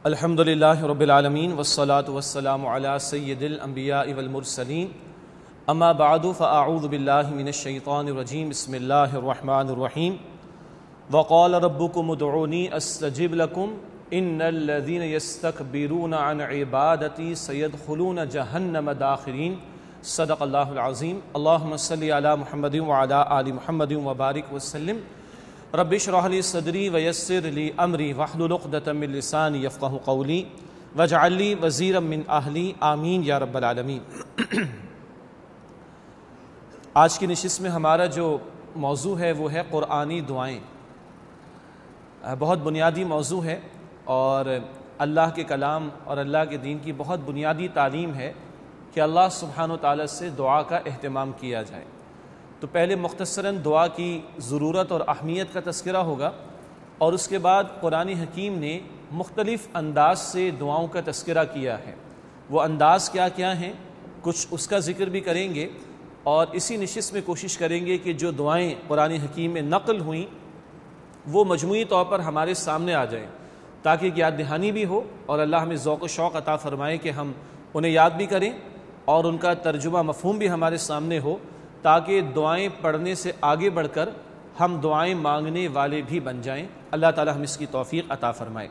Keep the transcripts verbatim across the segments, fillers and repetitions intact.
الحمدللہ رب العالمین والصلاة والسلام علی سید الانبیاء والمرسلین اما بعد فاعوذ باللہ من الشیطان الرجیم بسم اللہ الرحمن الرحیم وقال ربکم ادعونی استجب لکم ان الذین یستکبرون عن عبادتی سیدخلون جہنم داخرین صدق اللہ العظیم اللہم صلی علی محمد وعلی آل محمد وبارک وسلم رب اشرح لی صدری ویسر لی امری واحلل عقدۃ من لسانی یفقہوا قولی واجعل لی وزیرا من اہلی آمین یا رب العالمین۔ آج کی نشست میں ہمارا جو موضوع ہے وہ ہے قرآنی دعائیں۔ بہت بنیادی موضوع ہے اور اللہ کے کلام اور اللہ کے دین کی بہت بنیادی تعلیم ہے کہ اللہ سبحانہ و تعالیٰ سے دعا کا اہتمام کیا جائے۔ تو پہلے مختصراً دعا کی ضرورت اور اہمیت کا تذکرہ ہوگا اور اس کے بعد قرآن حکیم نے مختلف انداز سے دعاؤں کا تذکرہ کیا ہے۔ وہ انداز کیا کیا ہیں کچھ اس کا ذکر بھی کریں گے اور اسی نشست میں کوشش کریں گے کہ جو دعائیں قرآن حکیم میں نقل ہوئیں وہ مجموعی طور پر ہمارے سامنے آ جائیں تاکہ یاد دہانی بھی ہو اور اللہ ہمیں ذوق و شوق عطا فرمائے کہ ہم انہیں یاد بھی کریں اور ان کا ترجمہ مفہوم بھی ہمارے سامنے ہو تاکہ دعائیں پڑھنے سے آگے بڑھ کر ہم دعائیں مانگنے والے بھی بن جائیں۔ اللہ تعالی ہم اس کی توفیق عطا فرمائے۔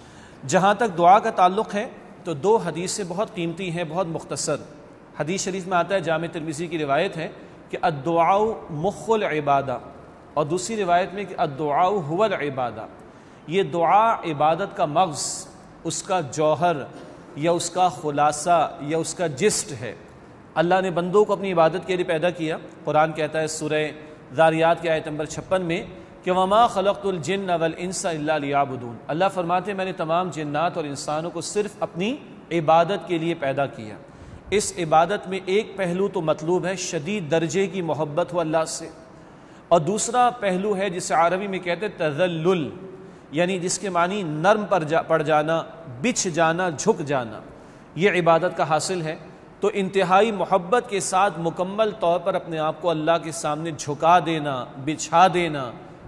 جہاں تک دعا کا تعلق ہے تو دو حدیثیں بہت قیمتی ہیں، بہت مختصر۔ حدیث شریف میں آتا ہے، جامع ترمذی کی روایت ہے کہ الدعاء مخ العبادہ، اور دوسری روایت میں کہ الدعاء هو العبادہ۔ یہ دعا عبادت کا مغز، اس کا جوہر یا اس کا خلاصہ یا اس کا جسٹ ہے۔ اللہ نے بندوں کو اپنی عبادت کے لیے پیدا کیا۔ قرآن کہتا ہے سورہ ذاریات کی آیت نمبر چھپن میں کہ وما خلقت الجن والانس الا لیعبدون۔ اللہ فرماتے ہیں میں نے تمام جنات اور انسانوں کو صرف اپنی عبادت کے لیے پیدا کیا۔ اس عبادت میں ایک پہلو تو مطلوب ہے شدید درجے کی محبت ہو اللہ سے، اور دوسرا پہلو ہے جسے عربی میں کہتے ہیں تذلل، یعنی جس کے معنی نرم پر جا پڑ جانا، بچھ جانا، جھک جانا، یہ عبادت کا حاصل ہے۔ تو انتہائی محبت کے ساتھ مکمل طور پر اپنے آپ کو اللہ کے سامنے جھکا دینا، بچھا دینا،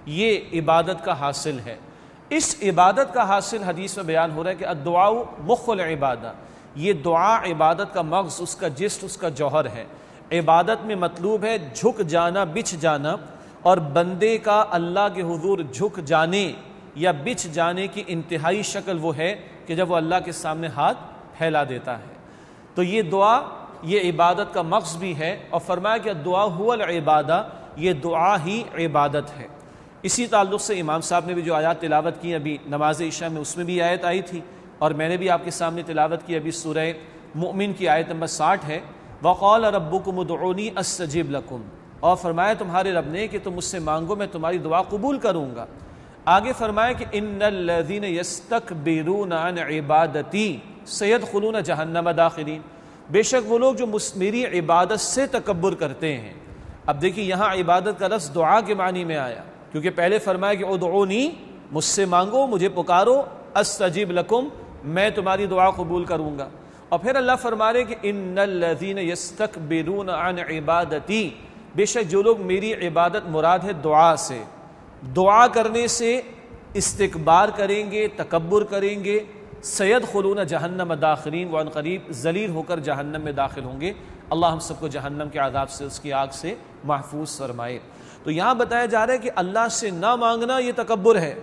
یہ عبادت کا حاصل ہے۔ اس عبادت کا حاصل حدیث میں بیان ہو رہا ہے کہ الدعاء مخ العبادہ، یہ دعا عبادت کا مغز، اس کا جسٹ، اس کا جوہر ہے۔ عبادت میں مطلوب ہے جھک جانا، بچھ جانا، اور بندے کا اللہ کے حضور جھک جانے یا بچھ جانے کی انتہائی شکل وہ ہے کہ جب وہ اللہ کے سامنے ہاتھ پھیلا دیتا ہے۔ تو یہ دعا یہ عبادت کا مغز بھی ہے، اور فرمایا کہ دعا هو العبادہ، یہ دعا ہی عبادت ہے۔ اسی تعلق سے امام صاحب نے بھی جو آیات تلاوت کی ابھی نماز عشاء میں، اس میں بھی آیت آئی تھی اور میں نے بھی آپ کے سامنے تلاوت کی ابھی سورہ مؤمن کی آیت نمبر ساٹھ ہے، وقال ربکم ادعونی استجب لکم، اور فرمایا تمہارے رب نے کہ تم مجھ سے مانگو میں تمہاری دعا قبول کروں گا۔ آگے فرمایا کہ ان الذین یستکبرون عن عبادتی سیدخلون جہنم داخرین، بے شک وہ لوگ جو میری عبادت سے تکبر کرتے ہیں۔ اب دیکھیے یہاں عبادت کا لفظ دعا کے معنی میں آیا، کیونکہ پہلے فرمایا کہ ادعونی، مجھ سے مانگو، مجھے پکارو، استجب لکم، میں تمہاری دعا قبول کروں گا۔ اور پھر اللہ فرما رہے کہ ان الذین یستکبرون عن عبادتی، بے شک جو لوگ میری عبادت مراد ہے دعا سے، دعا کرنے سے استکبار کریں گے، تکبر کریں گے، سیدخلون جہنم داخرین، وہ عنقریب ذلیل ہو کر جہنم میں داخل ہوں گے۔ اللہ ہم سب کو جہنم کے عذاب سے، اس کی آگ سے محفوظ فرمائے۔ تو یہاں بتایا جا رہا ہے کہ اللہ سے نہ مانگنا یہ تکبر ہے،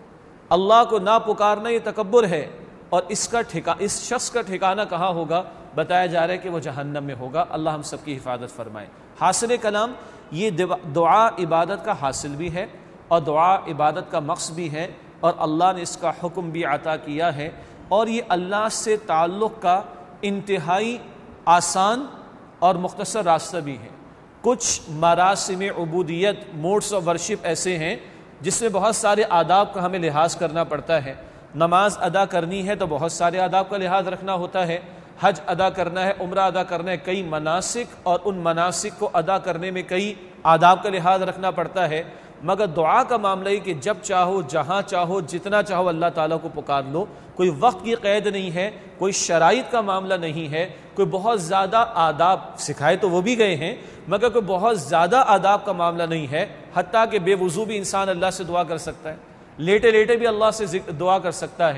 اللہ کو نہ پکارنا یہ تکبر ہے، اور اس کا ٹھکا اس شخص کا ٹھکانہ کہاں ہوگا؟ بتایا جا رہا ہے کہ وہ جہنم میں ہوگا۔ اللہ ہم سب کی حفاظت فرمائے۔ حاصل کلام یہ دعا عبادت کا حاصل بھی ہے اور دعا عبادت کا مقصد بھی ہے، اور اللہ نے اس کا حکم بھی عطا کیا ہے، اور یہ اللہ سے تعلق کا انتہائی آسان اور مختصر راستہ بھی ہے۔ کچھ مراسم عبودیت، موڈس آف ورشپ ایسے ہیں جس میں بہت سارے آداب کا ہمیں لحاظ کرنا پڑتا ہے۔ نماز ادا کرنی ہے تو بہت سارے آداب کا لحاظ رکھنا ہوتا ہے، حج ادا کرنا ہے، عمرہ ادا کرنا ہے، کئی مناسک، اور ان مناسک کو ادا کرنے میں کئی آداب کا لحاظ رکھنا پڑتا ہے۔ مگر دعا کا معاملہ ہے کہ جب چاہو، جہاں چاہو، جتنا چاہو اللہ تعالیٰ کو پکار لو، کوئی وقت کی قید نہیں ہے، کوئی شرائط کا معاملہ نہیں ہے، کوئی بہت زیادہ آداب سکھائے تو وہ بھی گئے ہیں، مگر کوئی بہت زیادہ آداب کا معاملہ نہیں ہے، حتیٰ کہ بے وضو بھی انسان اللہ سے دعا کر سکتا ہے، لیٹے لیٹے بھی اللہ سے دعا کر سکتا ہے،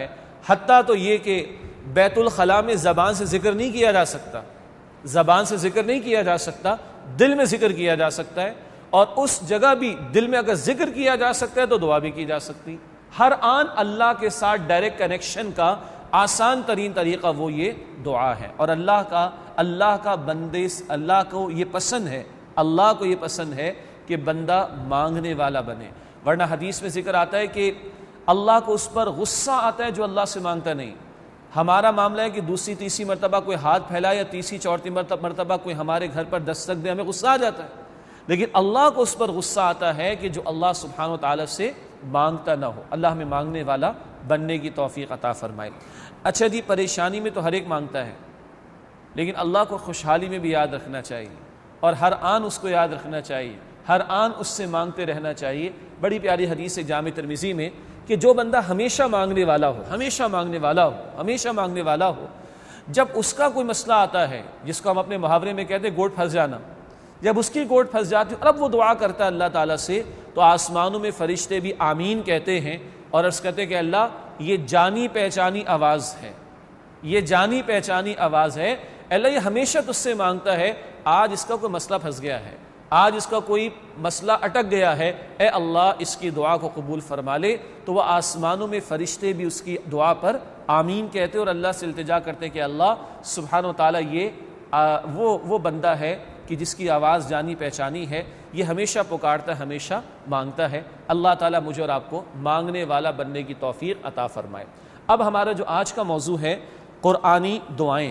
حتیٰ تو یہ کہ بیت الخلاء میں زبان سے ذکر نہیں کیا جا سکتا، زبان سے ذکر نہیں کیا جا سکتا، دل میں ذکر کیا جا سکتا ہے، اور اس جگہ بھی دل میں اگر ذکر کیا جا سکتا ہے تو دعا بھی کی جا سکتی۔ ہر آن اللہ کے ساتھ ڈائریکٹ کنیکشن کا آسان ترین طریقہ وہ یہ دعا ہے، اور اللہ کا اللہ کا بندے اللہ کو یہ پسند ہے، اللہ کو یہ پسند ہے کہ بندہ مانگنے والا بنے، ورنہ حدیث میں ذکر آتا ہے کہ اللہ کو اس پر غصہ آتا ہے جو اللہ سے مانگتا نہیں۔ ہمارا معاملہ ہے کہ دوسری تیسری مرتبہ کوئی ہاتھ پھیلائے یا تیسری چوتھی مرتبہ کوئی ہمارے گھر پر دستک دے، ہمیں غصہ آ جاتا ہے، لیکن اللہ کو اس پر غصہ آتا ہے کہ جو اللہ سبحانہ و تعالیٰ سے مانگتا نہ ہو۔ اللہ ہمیں مانگنے والا بننے کی توفیق عطا فرمائے۔ اچھا جی، پریشانی میں تو ہر ایک مانگتا ہے، لیکن اللہ کو خوشحالی میں بھی یاد رکھنا چاہیے، اور ہر آن اس کو یاد رکھنا چاہیے، ہر آن اس سے مانگتے رہنا چاہیے۔ بڑی پیاری حدیث ہے جامع ترمذی میں کہ جو بندہ ہمیشہ مانگنے والا ہو، ہمیشہ مانگنے والا ہو، ہمیشہ مانگنے والا ہو، جب اس کا کوئی مسئلہ آتا ہے جس کو ہم اپنے محاورے میں کہتے ہیں گوٹ پھنس جانا، جب اس کی گوٹ پھنس جاتی ہے، اب وہ دعا کرتا ہے اللہ تعالیٰ سے، تو آسمانوں میں فرشتے بھی آمین کہتے ہیں اور عرض کرتے ہیں کہ اللہ یہ جانی پہچانی آواز ہے، یہ جانی پہچانی آواز ہے، اللہ یہ ہمیشہ تجھ سے مانگتا ہے، آج اس کا کوئی مسئلہ پھنس گیا ہے، آج اس کا کوئی مسئلہ اٹک گیا ہے، اے اللہ اس کی دعا کو قبول فرما لے۔ تو وہ آسمانوں میں فرشتے بھی اس کی دعا پر آمین کہتے اور اللہ سے التجا کرتے کہ اللہ سبحانہ و تعالیٰ یہ آ, وہ وہ بندہ ہے کہ جس کی آواز جانی پہچانی ہے، یہ ہمیشہ پکارتا ہے، ہمیشہ مانگتا ہے۔ اللہ تعالیٰ مجھے اور آپ کو مانگنے والا بننے کی توفیق عطا فرمائے۔ اب ہمارا جو آج کا موضوع ہے قرآنی دعائیں،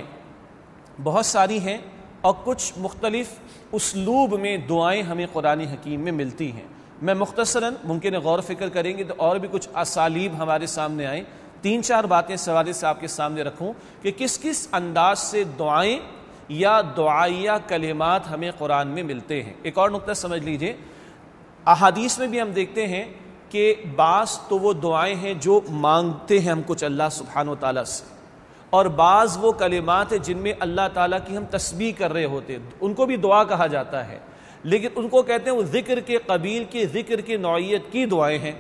بہت ساری ہیں اور کچھ مختلف اسلوب میں دعائیں ہمیں قرآن حکیم میں ملتی ہیں۔ میں مختصراً ممکن ہے غور فکر کریں گے تو اور بھی کچھ اسالیب ہمارے سامنے آئیں، تین چار باتیں اس حوالے سے آپ کے سامنے رکھوں کہ کس کس انداز سے دعائیں یا دعائیہ کلمات ہمیں قرآن میں ملتے ہیں۔ ایک اور نقطہ سمجھ لیجئے، احادیث میں بھی ہم دیکھتے ہیں کہ بعض تو وہ دعائیں ہیں جو مانگتے ہیں ہم کچھ اللہ سبحانہ و تعالیٰ سے، اور بعض وہ کلمات ہیں جن میں اللہ تعالیٰ کی ہم تسبیح کر رہے ہوتے ہیں، ان کو بھی دعا کہا جاتا ہے، لیکن ان کو کہتے ہیں وہ ذکر کے قبیل کی، ذکر کی نوعیت کی دعائیں ہیں۔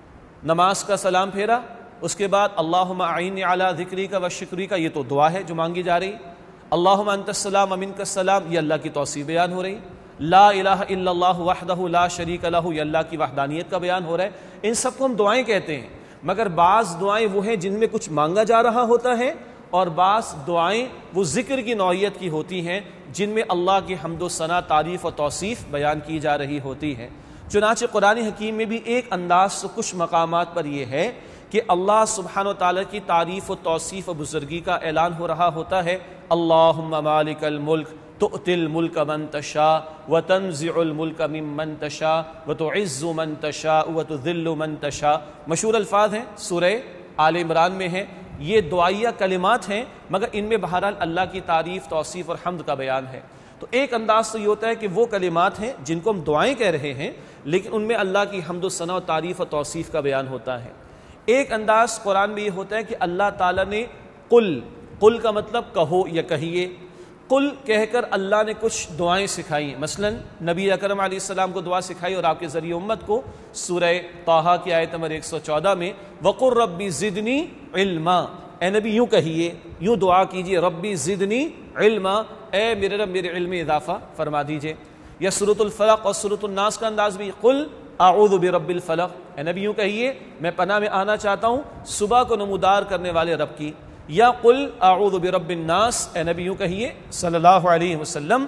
نماز کا سلام پھیرا، اس کے بعد اللہم اعنی علی ذکریک و شکریک، یہ تو دعا ہے جو مانگی جا رہی۔ اللہم انت السلام و منک السلام، یہ اللہ کی توصیف بیان ہو رہی۔ لا الہ الا اللہ وحدہ لا شریک لہ، یہ اللہ کی وحدانیت کا بیان ہو رہا ہے۔ ان سب کو ہم دعائیں کہتے ہیں، مگر بعض دعائیں وہ ہیں جن میں کچھ مانگا جا رہا ہوتا ہے، اور بعض دعائیں وہ ذکر کی نوعیت کی ہوتی ہیں جن میں اللہ کی حمد و ثنا، تعریف و توصیف بیان کی جا رہی ہوتی ہے۔ چنانچہ قرآن حکیم میں بھی ایک انداز سے کچھ مقامات پر یہ ہے کہ اللہ سبحانہ و تعالیٰ کی تعریف و توصیف و بزرگی کا اعلان ہو رہا ہوتا ہے۔ اللہم مالک الملک تؤتی الملک من تشاء وتنزع الملک ممن تشاء وتعز من تشاء وتذل من تشاء، مشہور الفاظ ہیں، سورہ آل عمران میں ہیں۔ یہ دعائیہ کلمات ہیں، مگر ان میں بہرحال اللہ کی تعریف، توصیف اور حمد کا بیان ہے۔ تو ایک انداز تو یہ ہوتا ہے کہ وہ کلمات ہیں جن کو ہم دعائیں کہہ رہے ہیں، لیکن ان میں اللہ کی حمد و ثنا و تعریف و توصیف کا بیان ہوتا ہے۔ ایک انداز قرآن میں یہ ہوتا ہے کہ اللہ تعالیٰ نے قل، قل کا مطلب کہو یا کہیے، قل کہہ کر اللہ نے کچھ دعائیں سکھائی، مثلا نبی اکرم علیہ السلام کو دعا سکھائی اور آپ کے ذریعے امت کو، سورہ طٰہٰ کی آیت نمبر ایک سو چودہ میں وَقُلْ رَبِّ زِدْنِی عِلْمًا، اے نبی یوں کہیے، یوں دعا کیجئے، ربی زدنی علما، اے میرے رب میرے علم میں اضافہ فرما دیجئے۔ یا سورۃ الفلق اور سورۃ الناس کا انداز بھی، قل اعوذ برب الفلق، اے نبی یوں کہیے میں پناہ میں آنا چاہتا ہوں صبح کو نمودار کرنے والے رب کی۔ یا قل اعوذ برب الناس، اے نبی یوں کہیے صلی اللہ علیہ وسلم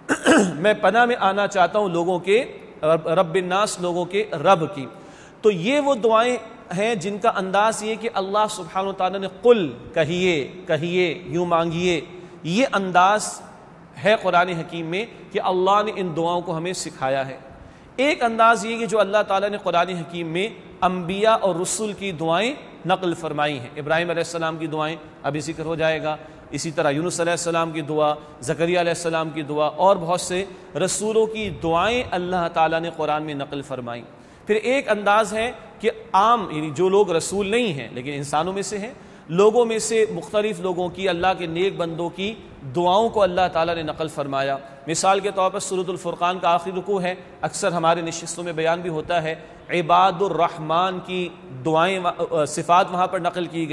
میں پناہ میں آنا چاہتا ہوں لوگوں کے رب الناس، لوگوں کے رب کی۔ تو یہ وہ دعائیں ہیں جن کا انداز یہ کہ اللہ سبحانہ و تعالیٰ نے قل کہیے، کہیے، یوں مانگیے، یہ انداز ہے قرآن حکیم میں کہ اللہ نے ان دعاؤں کو ہمیں سکھایا ہے۔ ایک انداز یہ کہ جو اللہ تعالیٰ نے قرآن حکیم میں انبیاء اور رسول کی دعائیں نقل فرمائی ہیں، ابراہیم علیہ السلام کی دعائیں ابھی ذکر ہو جائے گا، اسی طرح یونس علیہ السلام کی دعا، زکریا علیہ السلام کی دعا، اور بہت سے رسولوں کی دعائیں اللہ تعالیٰ نے قرآن میں نقل فرمائیں۔ پھر ایک انداز ہے کہ عام، یعنی جو لوگ رسول نہیں ہیں لیکن انسانوں میں سے ہیں، لوگوں میں سے مختلف لوگوں کی، اللہ کے نیک بندوں کی دعاؤں کو اللہ تعالیٰ نے نقل فرمایا۔ مثال کے طور پر سورۃ الفرقان کا آخری رکوع ہے، اکثر ہمارے نشستوں میں بیان بھی ہوتا ہے، عباد الرحمن کی دعائیں، صفات وہاں پر نقل کی گئیں۔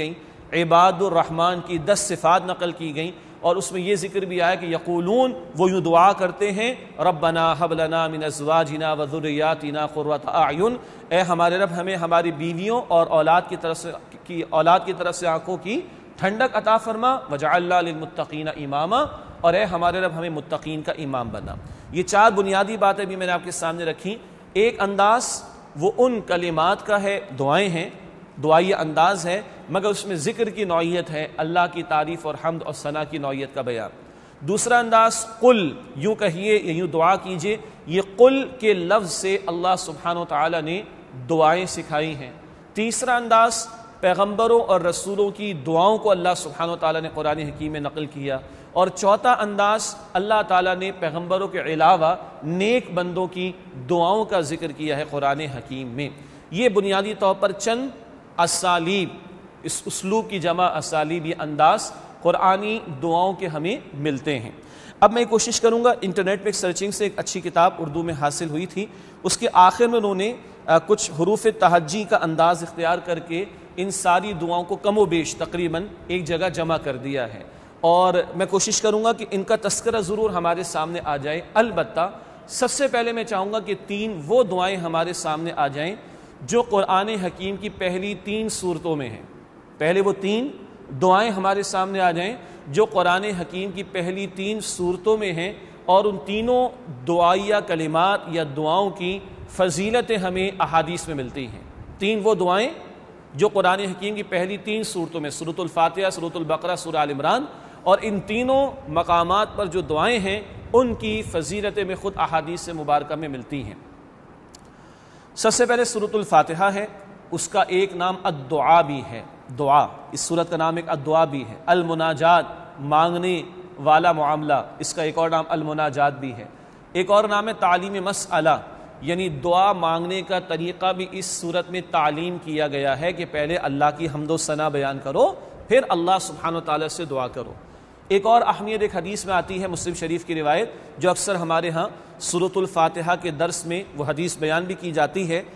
عباد الرحمن کی دس صفات نقل کی گئیں، اور اس میں یہ ذکر بھی آیا کہ یقولون، وہ یوں دعا کرتے ہیں، ربنا حب لنا من ازواجنا و ذریاتنا قرۃ اعین، اے ہمارے رب ہمیں ہماری بیویوں اور اولاد کی طرف سے کی اولاد کی طرف سے آنکھوں کی ٹھنڈک عطا فرما، وجعلنا للمتقین اماما، اور اے ہمارے رب ہمیں متقین کا امام بنا۔ یہ چار بنیادی باتیں بھی میں نے آپ کے سامنے رکھی۔ ایک انداز وہ ان کلمات کا ہے، دعائیں ہیں، دعائی انداز ہے، مگر اس میں ذکر کی نوعیت ہے، اللہ کی تعریف اور حمد اور ثنا کی نوعیت کا بیان۔ دوسرا انداز قل، یوں کہیے یا یوں دعا کیجئے، یہ قل کے لفظ سے اللہ سبحانہ و تعالی نے دعائیں سکھائی ہیں۔ تیسرا انداز پیغمبروں اور رسولوں کی دعاؤں کو اللہ سبحانہ و تعالی نے قرآن حکیم میں نقل کیا۔ اور چوتھا انداز اللہ تعالیٰ نے پیغمبروں کے علاوہ نیک بندوں کی دعاؤں کا ذکر کیا ہے قرآن حکیم میں۔ یہ بنیادی طور پر چند اسالیب، اس اسلوب کی جمع اسالیب، یہ انداز قرآنی دعاؤں کے ہمیں ملتے ہیں۔ اب میں کوشش کروں گا، انٹرنیٹ پہ ایک سرچنگ سے ایک اچھی کتاب اردو میں حاصل ہوئی تھی، اس کے آخر میں انہوں نے کچھ حروف تہجی کا انداز اختیار کر کے ان ساری دعاؤں کو کم و بیش تقریباً ایک جگہ جمع کر دیا ہے، اور میں کوشش کروں گا کہ ان کا تذکرہ ضرور ہمارے سامنے آ جائے۔ البتہ سب سے پہلے میں چاہوں گا کہ تین وہ دعائیں ہمارے سامنے آ جائیں جو قرآن حکیم کی پہلی تین صورتوں میں ہیں۔ پہلے وہ تین دعائیں ہمارے سامنے آ جائیں جو قرآن حکیم کی پہلی تین صورتوں میں ہیں، اور ان تینوں دعائیہ کلمات یا دعاؤں کی فضیلتیں ہمیں احادیث میں ملتی ہیں۔ تین وہ دعائیں جو قرآن حکیم کی پہلی تین صورتوں میں، سورۃ الفاتحہ، سورۃ البقرہ، سورہ آل عمران، اور ان تینوں مقامات پر جو دعائیں ہیں ان کی فضیلتیں میں خود احادیث مبارکہ میں ملتی ہیں۔ سب سے پہلے سورۃ الفاتحہ ہے، اس کا ایک نام الدعا بھی ہے، دعا، اس سورت کا نام ایک الدعا بھی ہے۔ المناجات، مانگنے والا معاملہ، اس کا ایک اور نام المناجات بھی ہے۔ ایک اور نام ہے تعلیم مسئلہ، یعنی دعا مانگنے کا طریقہ بھی اس صورت میں تعلیم کیا گیا ہے کہ پہلے اللہ کی حمد و ثنا بیان کرو، پھر اللہ سبحانہ و تعالیٰ سے دعا کرو۔ ایک اور اہمیت ایک حدیث میں آتی ہے، مسلم شریف کی روایت، جو اکثر ہمارے ہاں سورۃ الفاتحہ کے درس میں وہ حدیث بیان بھی کی جاتی ہے،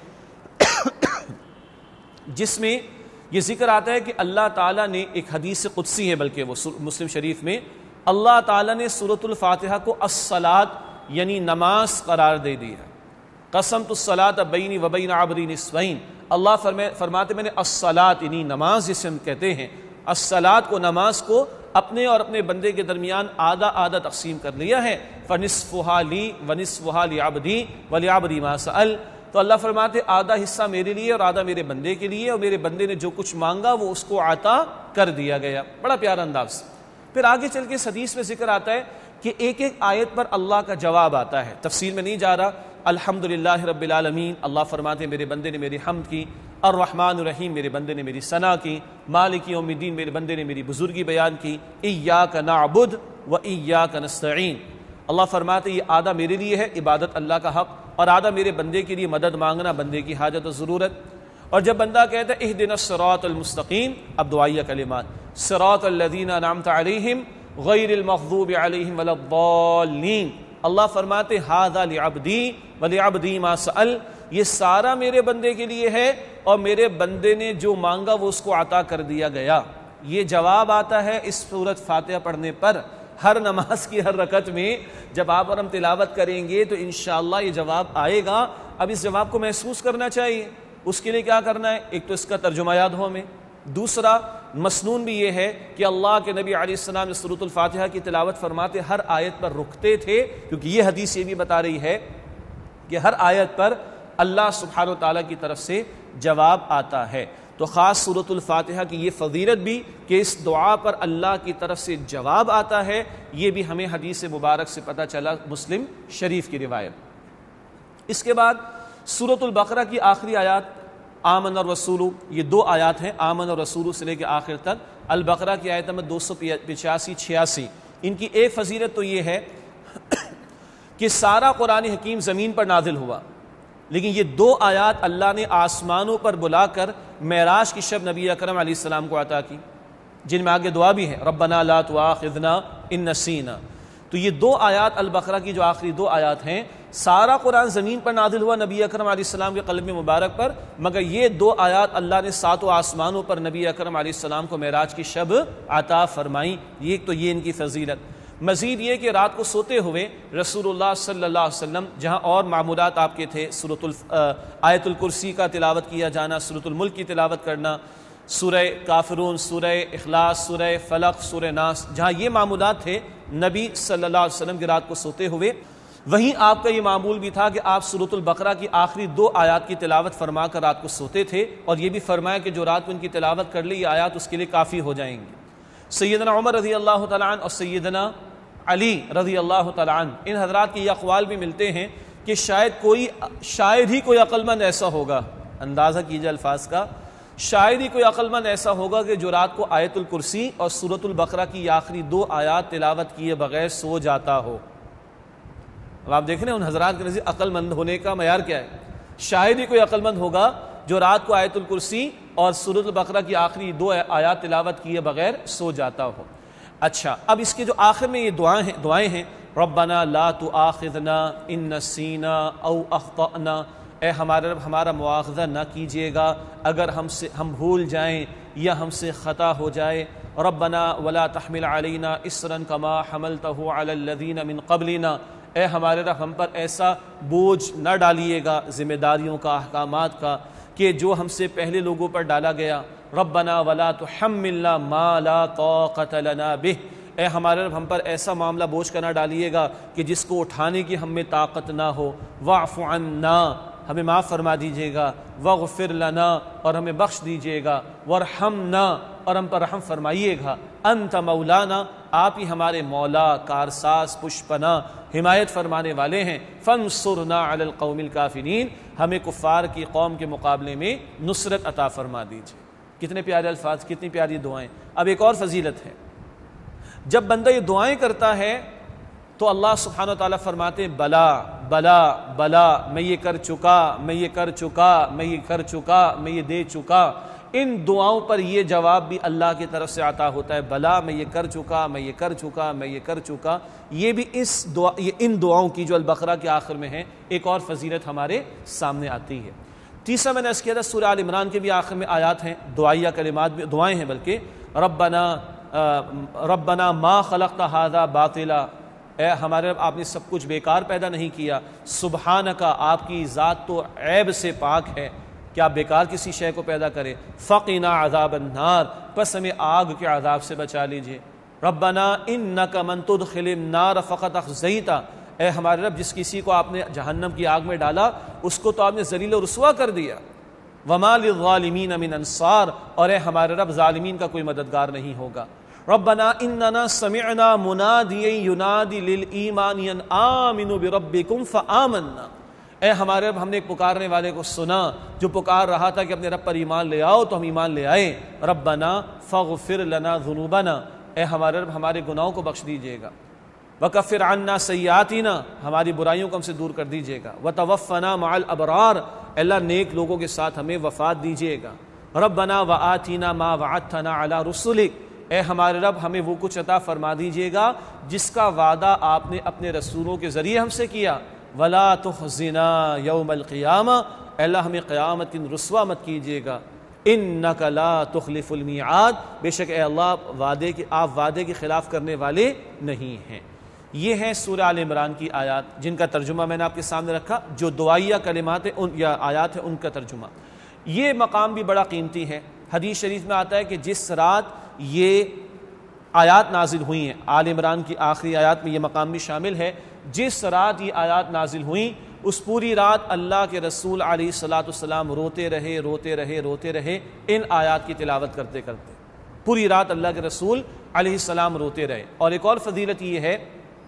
جس میں یہ ذکر آتا ہے کہ اللہ تعالیٰ نے، ایک حدیث قدسی ہے بلکہ وہ مسلم شریف میں، اللہ تعالیٰ نے سورۃ الفاتحہ کو الصلاۃ یعنی نماز قرار دے دی ہے۔ قسمت الصلاۃ بینی و بین عبدی نصفین، اللہ فرماتے میں نے الصلاۃ یعنی نماز جسے ہم کہتے ہیں، الصلاۃ کو، نماز کو اپنے اور اپنے بندے کے درمیان آدھا آدھا تقسیم کر لیا ہے، فنصفها لی ونصفها لعبدی ولعبدی ما سأل، تو اللہ فرماتے آدھا حصہ میرے لیے اور آدھا میرے بندے کے لیے، اور میرے بندے نے جو کچھ مانگا وہ اس کو عطا کر دیا گیا۔ بڑا پیارا انداز۔ پھر آگے چل کے اس حدیث میں ذکر آتا ہے کہ ایک ایک آیت پر اللہ کا جواب آتا ہے، تفصیل میں نہیں جا رہا۔ الحمدللہ رب العالمین، اللہ فرماتے میرے بندے نے میری حمد کی۔ الرحمن الرحیم، میرے بندے نے میری ثنا کی۔ مالک یوم الدین، میرے بندے نے میری بزرگی بیان کی۔ ایاک نعبد و ایاک نستعین، اللہ فرماتے یہ آدھا میرے لیے ہے، عبادت اللہ کا حق، اور آدھا میرے بندے کے لیے مدد مانگنا، بندے کی حاجت و ضرورت۔ اور جب بندہ کہتا ہے اہدنا الصراط المستقیم، اب دعائیہ کلمات، صراط الذین انعمت علیہم غیر المغضوب علیہم ولا الضالین، اللہ فرماتے ھذا لعبدی ولعبدی ما سأل، یہ سارا میرے بندے کے لیے ہے اور میرے بندے نے جو مانگا وہ اس کو عطا کر دیا گیا۔ یہ جواب آتا ہے اس سورۃ فاتحہ پڑھنے پر، ہر نماز کی ہر رکعت میں جب آپ اور ہم تلاوت کریں گے تو انشاءاللہ یہ جواب آئے گا۔ اب اس جواب کو محسوس کرنا چاہیے، اس کے لیے کیا کرنا ہے؟ ایک تو اس کا ترجمہ یاد ہو ہمیں، دوسرا مسنون بھی یہ ہے کہ اللہ کے نبی علیہ السلام نے سورۃ الفاتحہ کی تلاوت فرماتے ہر آیت پر رکتے تھے، کیونکہ یہ حدیث یہ بھی بتا رہی ہے کہ ہر آیت پر اللہ سبحانہ و تعالیٰ کی طرف سے جواب آتا ہے۔ تو خاص سورۃ الفاتحہ کی یہ فضیلت بھی کہ اس دعا پر اللہ کی طرف سے جواب آتا ہے، یہ بھی ہمیں حدیث مبارک سے پتہ چلا، مسلم شریف کی روایت۔ اس کے بعد سورۃ البقرہ کی آخری آیات آمن الرسول، یہ دو آیات ہیں، آمن الرسول سے لے کے آخر تک۔ البقرہ کی آیت نمبر دو سو پچاسی چھیاسی، ان کی ایک فضیلت تو یہ ہے کہ سارا قرآن حکیم زمین پر نازل ہوا، لیکن یہ دو آیات اللہ نے آسمانوں پر بلا کر معراج کی شب نبی اکرم علیہ السلام کو عطا کی، جن میں آگے دعا بھی ہے ربنا لا تؤاخذنا ان نسینا۔ تو یہ دو آیات البقرہ کی جو آخری دو آیات ہیں، سارا قرآن زمین پر نازل ہوا نبی اکرم علیہ السلام کے قلب مبارک پر، مگر یہ دو آیات اللہ نے ساتوں آسمانوں پر نبی اکرم علیہ السلام کو معراج کی شب عطا فرمائیں۔ یہ تو یہ ان کی فضیلت۔ مزید یہ کہ رات کو سوتے ہوئے رسول اللہ صلی اللہ علیہ وسلم جہاں اور معمولات آپ کے تھے، سورۃ آیت الکرسی کا تلاوت کیا جانا، سورۃ الملک کی تلاوت کرنا، سورہ کافرون، سورہ اخلاص، سورہ فلق، سورہ ناس، جہاں یہ معمولات تھے نبی صلی اللہ علیہ وسلم کی رات کو سوتے ہوئے، وہیں آپ کا یہ معمول بھی تھا کہ آپ سورۃ البقرہ کی آخری دو آیات کی تلاوت فرما کر رات کو سوتے تھے، اور یہ بھی فرمایا کہ جو رات کو ان کی تلاوت کر لی یہ آیات اس کے لیے کافی ہو جائیں گی۔ سیدنا عمر رضی اللہ تعالیٰ عنہ اور سیدنا علی رضی اللہ تعالیٰ عنہ، ان حضرات کے یہ اقوال بھی ملتے ہیں کہ شاید کوئی شاید ہی کوئی عقل مند ایسا ہوگا، اندازہ کیجئے الفاظ کا، شاید ہی کوئی عقل مند ایسا ہوگا کہ جو رات کو آیت الکرسی اور سورۃ البقرہ کی آخری دو آیات تلاوت کیے بغیر سو جاتا ہو۔ اب آپ دیکھ رہے ہیں ان حضرات کے نزدیک عقل مند ہونے کا معیار کیا ہے؟ شاید ہی کوئی عقل مند ہوگا جو رات کو آیت الکرسی اور سورۃ البقرہ کی آخری دو آیات تلاوت کیے بغیر سو جاتا ہو۔ اچھا، اب اس کے جو آخر میں یہ دعائیں ہیں دعائیں ہیں ربنا لا تؤاخذنا ان نسینا او اخطأنا، اے ہمارے رب ہمارا مواخذہ نہ کیجیے گا اگر ہم سے ہم بھول جائیں یا ہم سے خطا ہو جائے۔ ربنا ولا تحمل علینا اسرا کما حملته علی الذین من قبلنا، اے ہمارے رب ہم پر ایسا بوجھ نہ ڈالیے گا ذمہ داریوں کا، احکامات کا، کہ جو ہم سے پہلے لوگوں پر ڈالا گیا۔ ربنا ولا تحملنا ما لا طاقت لنا به، اے ہمارے رب ہم پر ایسا معاملہ بوجھ کا نہ ڈالیے گا کہ جس کو اٹھانے کی ہم میں طاقت نہ ہو۔ واعف عنا، ہمیں معاف فرما دیجیے گا۔ واغفر لنا، اور ہمیں بخش دیجیے گا۔ وارحمنا، اور ہم پر رحم فرمائیے گا۔ انت مولانا، آپ ہی ہمارے مولا، کارساز، پشپنا، حمایت فرمانے والے ہیں۔ فانصرنا علی القوم الکافرین، ہمیں کفار کی قوم کے مقابلے میں نصرت عطا فرما دیجیے۔ کتنے پیارے الفاظ، کتنی پیاری دعائیں۔ اب ایک اور فضیلت ہے، جب بندہ یہ دعائیں کرتا ہے تو اللہ سبحانہ و تعالیٰ فرماتے ہیں بلا بلا بلا، میں یہ کر چکا، میں یہ کر چکا، میں یہ کر چکا، میں یہ دے چکا۔ ان دعاؤں پر یہ جواب بھی اللہ کی طرف سے عطا ہوتا ہے، بلا میں یہ کر چکا، میں یہ کر چکا، میں یہ کر چکا۔ یہ بھی اس دعا یہ ان دعاؤں کی جو البقرہ کے آخر میں ہے ایک اور فضیلت ہمارے سامنے آتی ہے۔ تیسرا میں نے اس کیا تھا، سورہ آل عمران کے بھی آخر میں آیات ہیں، دعائیہ کلمات بھی، دعائیں ہیں بلکہ، ربنا ربنا ما خلقت ھذا باطلا، اے ہمارے رب آپ نے سب کچھ بیکار پیدا نہیں کیا۔ سبحانک، آپ کی ذات تو عیب سے پاک ہے کہ آپ بیکار کسی شے کو پیدا کرے۔ فقنا عذاب النار، پس ہمیں آگ کے عذاب سے بچا لیجئے۔ ربنا انک من تدخل النار فقد اخزیتہ، اے ہمارے رب جس کسی کو آپ نے جہنم کی آگ میں ڈالا اس کو تو آپ نے ذلیل و رسوا کر دیا۔ وما للظالمین من انصار، اور اے ہمارے رب ظالمین کا کوئی مددگار نہیں ہوگا۔ ربنا اننا سمعنا منادیا ینادی للایمان ان آمنوا بربکم فآمنا، اے ہمارے رب ہم نے ایک پکارنے والے کو سنا جو پکار رہا تھا کہ اپنے رب پر ایمان لے آؤ، تو ہم ایمان لے آئے۔ ربنا فاغفر لنا ذنوبنا، اے ہمارے رب ہمارے گناہوں کو بخش دیجیے گا۔ وکفر عنا سیئاتنا، ہماری برائیوں کو ہم سے دور کر دیجیے گا۔ وتوفنا مع الابرار، اللہ نیک لوگوں کے ساتھ ہمیں وفات دیجیے گا۔ ربنا وآتنا ما وعدتنا علی رسلک، اے ہمارے رب ہمیں وہ کچھ عطا فرما دیجیے گا جس کا وعدہ آپ نے اپنے رسولوں کے ذریعے ہم سے کیا۔ ولا تخزنا یوم القیامہ، اللہ ہمیں قیامت دن رسوا مت کیجیے گا۔ انک لا تخلف المیعاد، بے شک اے اللہ وعدے کے آپ وعدے کے خلاف کرنے والے نہیں ہیں۔ یہ ہیں سورہ آل عمران کی آیات جن کا ترجمہ میں نے آپ کے سامنے رکھا، جو دعائیہ کلمات ہیں یا آیات ہیں ان کا ترجمہ۔ یہ مقام بھی بڑا قیمتی ہے۔ حدیث شریف میں آتا ہے کہ جس رات یہ آیات نازل ہوئی ہیں، آل عمران کی آخری آیات میں یہ مقام بھی شامل ہے، جس رات یہ آیات نازل ہوئیں اس پوری رات اللہ کے رسول علیہ الصلاۃ والسلام روتے رہے روتے رہے روتے رہے ان آیات کی تلاوت کرتے کرتے، پوری رات اللہ کے رسول علیہ السلام روتے رہے۔ اور ایک اور فضیلت یہ ہے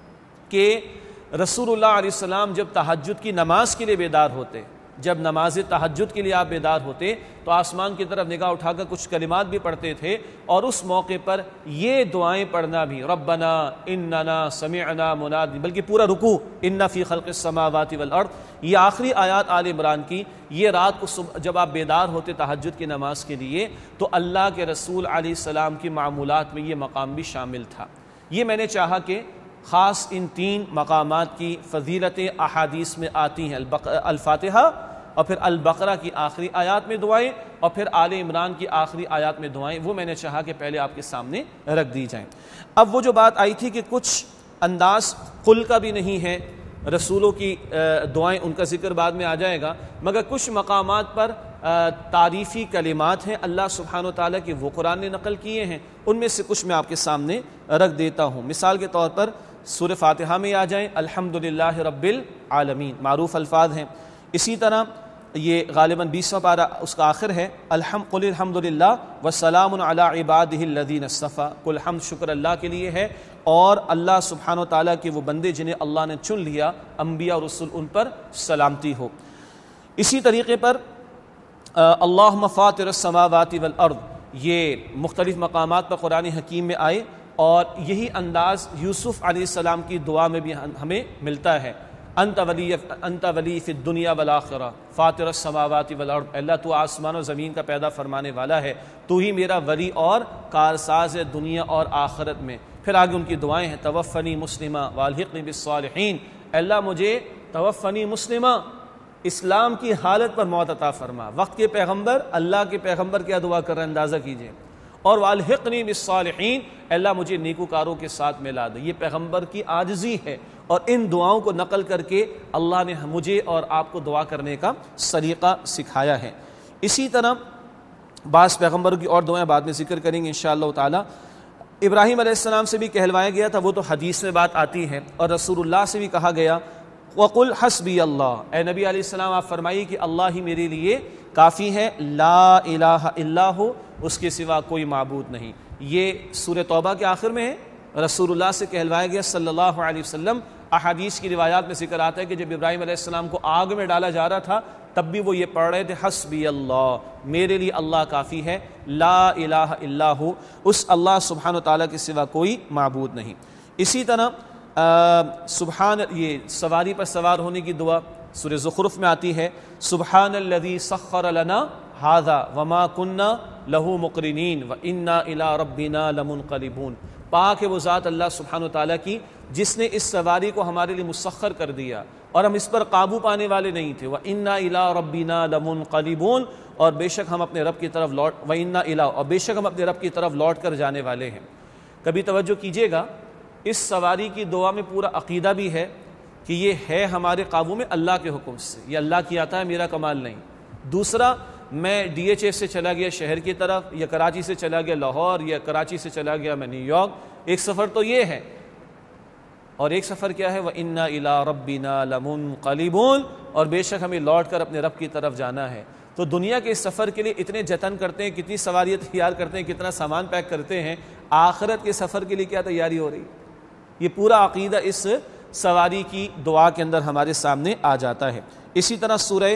کہ رسول اللہ علیہ السلام جب تہجد کی نماز کے لیے بیدار ہوتے، جب نماز تہجد کے لیے آپ بیدار ہوتے تو آسمان کی طرف نگاہ اٹھا کر کچھ کلمات بھی پڑھتے تھے، اور اس موقع پر یہ دعائیں پڑھنا بھی، ربنا اننا سمعنا منادی، بلکہ پورا رکوع ان فی خلق السماوات والارض، یہ آخری آیات آل عمران کی، یہ رات کو صبح جب آپ بیدار ہوتے تہجد کی نماز کے لیے تو اللہ کے رسول علیہ السلام کی معمولات میں یہ مقام بھی شامل تھا۔ یہ میں نے چاہا کہ خاص ان تین مقامات کی فضیلتیں احادیث میں آتی ہیں، الفاتحہ اور پھر البقرہ کی آخری آیات میں دعائیں اور پھر آل عمران کی آخری آیات میں دعائیں، وہ میں نے چاہا کہ پہلے آپ کے سامنے رکھ دی جائیں۔ اب وہ جو بات آئی تھی کہ کچھ انداز قل کا بھی نہیں ہے، رسولوں کی دعائیں ان کا ذکر بعد میں آ جائے گا، مگر کچھ مقامات پر تعریفی کلمات ہیں اللہ سبحانہ وتعالیٰ کے، وہ قرآن نے نقل کیے ہیں، ان میں سے کچھ میں آپ کے سامنے رکھ دیتا ہوں۔ مثال کے طور پر سورہ فاتحہ میں آ جائیں الحمدللہ رب العالمین، معروف الفاظ ہیں۔ اسی طرح یہ غالباً بیسواں پارہ اس کا آخر ہے، الحمد قل الحمدللہ وسلام علی عبادہ الذین اصطفیٰ، کل حمد شکر اللہ کے لیے ہے اور اللہ سبحانہ و تعالیٰ کے وہ بندے جنہیں اللہ نے چن لیا، انبیاء اور رسول، ان پر سلامتی ہو۔ اسی طریقے پر اللہم فاطر السماوات والارض، یہ مختلف مقامات پر قرآن حکیم میں آئے اور یہی انداز یوسف علیہ السلام کی دعا میں بھی ہمیں ملتا ہے، انت ولی انت ولی فی الدنیا والآخرہ فاطر السماوات والارض، اللہ تو آسمان و زمین کا پیدا فرمانے والا ہے، تو ہی میرا ولی اور کارساز ہے دنیا اور آخرت میں۔ پھر آگے ان کی دعائیں ہیں، توفنی مسلمہ والحقنی بالصالحین، اللہ مجھے توفنی مسلمہ، اسلام کی حالت پر موت عطا فرما۔ وقت کے پیغمبر، اللہ کے پیغمبر کیا دعا کر رہے ہیں اندازہ کیجئے، اور والحقنی بالصالحین، اللہ مجھے نیکوکاروں کے ساتھ ملا دے۔ یہ پیغمبر کی عاجزی ہے اور ان دعاؤں کو نقل کر کے اللہ نے مجھے اور آپ کو دعا کرنے کا سلیقہ سکھایا ہے۔ اسی طرح بعض پیغمبروں کی اور دعائیں بعد میں ذکر کریں گے انشاءاللہ تعالی۔ ابراہیم علیہ السلام سے بھی کہلوایا گیا تھا، وہ تو حدیث میں بات آتی ہے، اور رسول اللہ سے بھی کہا گیا وَقُلْ حَسْبِيَ اللَّهُ، اے نبی علیہ السلام آپ فرمائیے کہ اللہ ہی میرے لیے کافی ہے، لا الہ الا ہو، اس کے سوا کوئی معبود نہیں۔ یہ سورہ توبہ کے آخر میں ہے، رسول اللہ سے کہلوایا گیا صلی اللہ علیہ وسلم۔ احادیث کی روایات میں ذکر آتا ہے کہ جب ابراہیم علیہ السلام کو آگ میں ڈالا جا رہا تھا تب بھی وہ یہ پڑھ رہے تھے، حسبی اللہ، میرے لیے اللہ کافی ہے، لا الہ الا ہو، اس اللہ سبحانہ وتعالیٰ کے سوا کوئی معبود نہیں۔ اسی طرح سبحان، یہ سواری پر سوار ہونے کی دعا سورہ زخرف میں آتی ہے، سبحان الذی سخر لنا ھذا وما کنا لہ مقرنین وانا الی ربنا لمنقلبون، پاک ہے وہ ذات اللہ سبحانہ وتعالیٰ کی جس نے اس سواری کو ہمارے لیے مسخر کر دیا اور ہم اس پر قابو پانے والے نہیں تھے، وَإِنَّا إِلَىٰ رَبِّنَا لَمُنْقَلِبُونَ، اور بے شک ہم اپنے رب کی طرف لوٹ وَإِنَّا إِلَىٰ اور بے شک ہم اپنے رب کی طرف لوٹ کر جانے والے ہیں۔ کبھی توجہ کیجئے گا، اس سواری کی دعا میں پورا عقیدہ بھی ہے کہ یہ ہے ہمارے قابو میں اللہ کے حکم سے، یہ اللہ کی عطا ہے، میرا کمال نہیں۔ دوسرا، میں ڈی ایچ ایس سے چلا گیا شہر کی طرف، یا کراچی سے چلا گیا لاہور، یا کراچی سے چلا گیا میں نیو یارک، ایک سفر تو یہ ہے، اور ایک سفر کیا ہے، وَإِنَّا إِلَىٰ رَبِّنَا لَمُنْقَلِبُونَ، اور بے شک ہمیں لوٹ کر اپنے رب کی طرف جانا ہے۔ تو دنیا کے اس سفر کے لیے اتنے جتن کرتے ہیں، کتنی سواریاں تیار کرتے ہیں، کتنا سامان پیک کرتے ہیں، آخرت کے سفر کے لیے کیا تیاری ہو رہی ہے؟ یہ پورا عقیدہ اس سواری کی دعا کے اندر ہمارے سامنے آ جاتا ہے۔ اسی طرح سورہ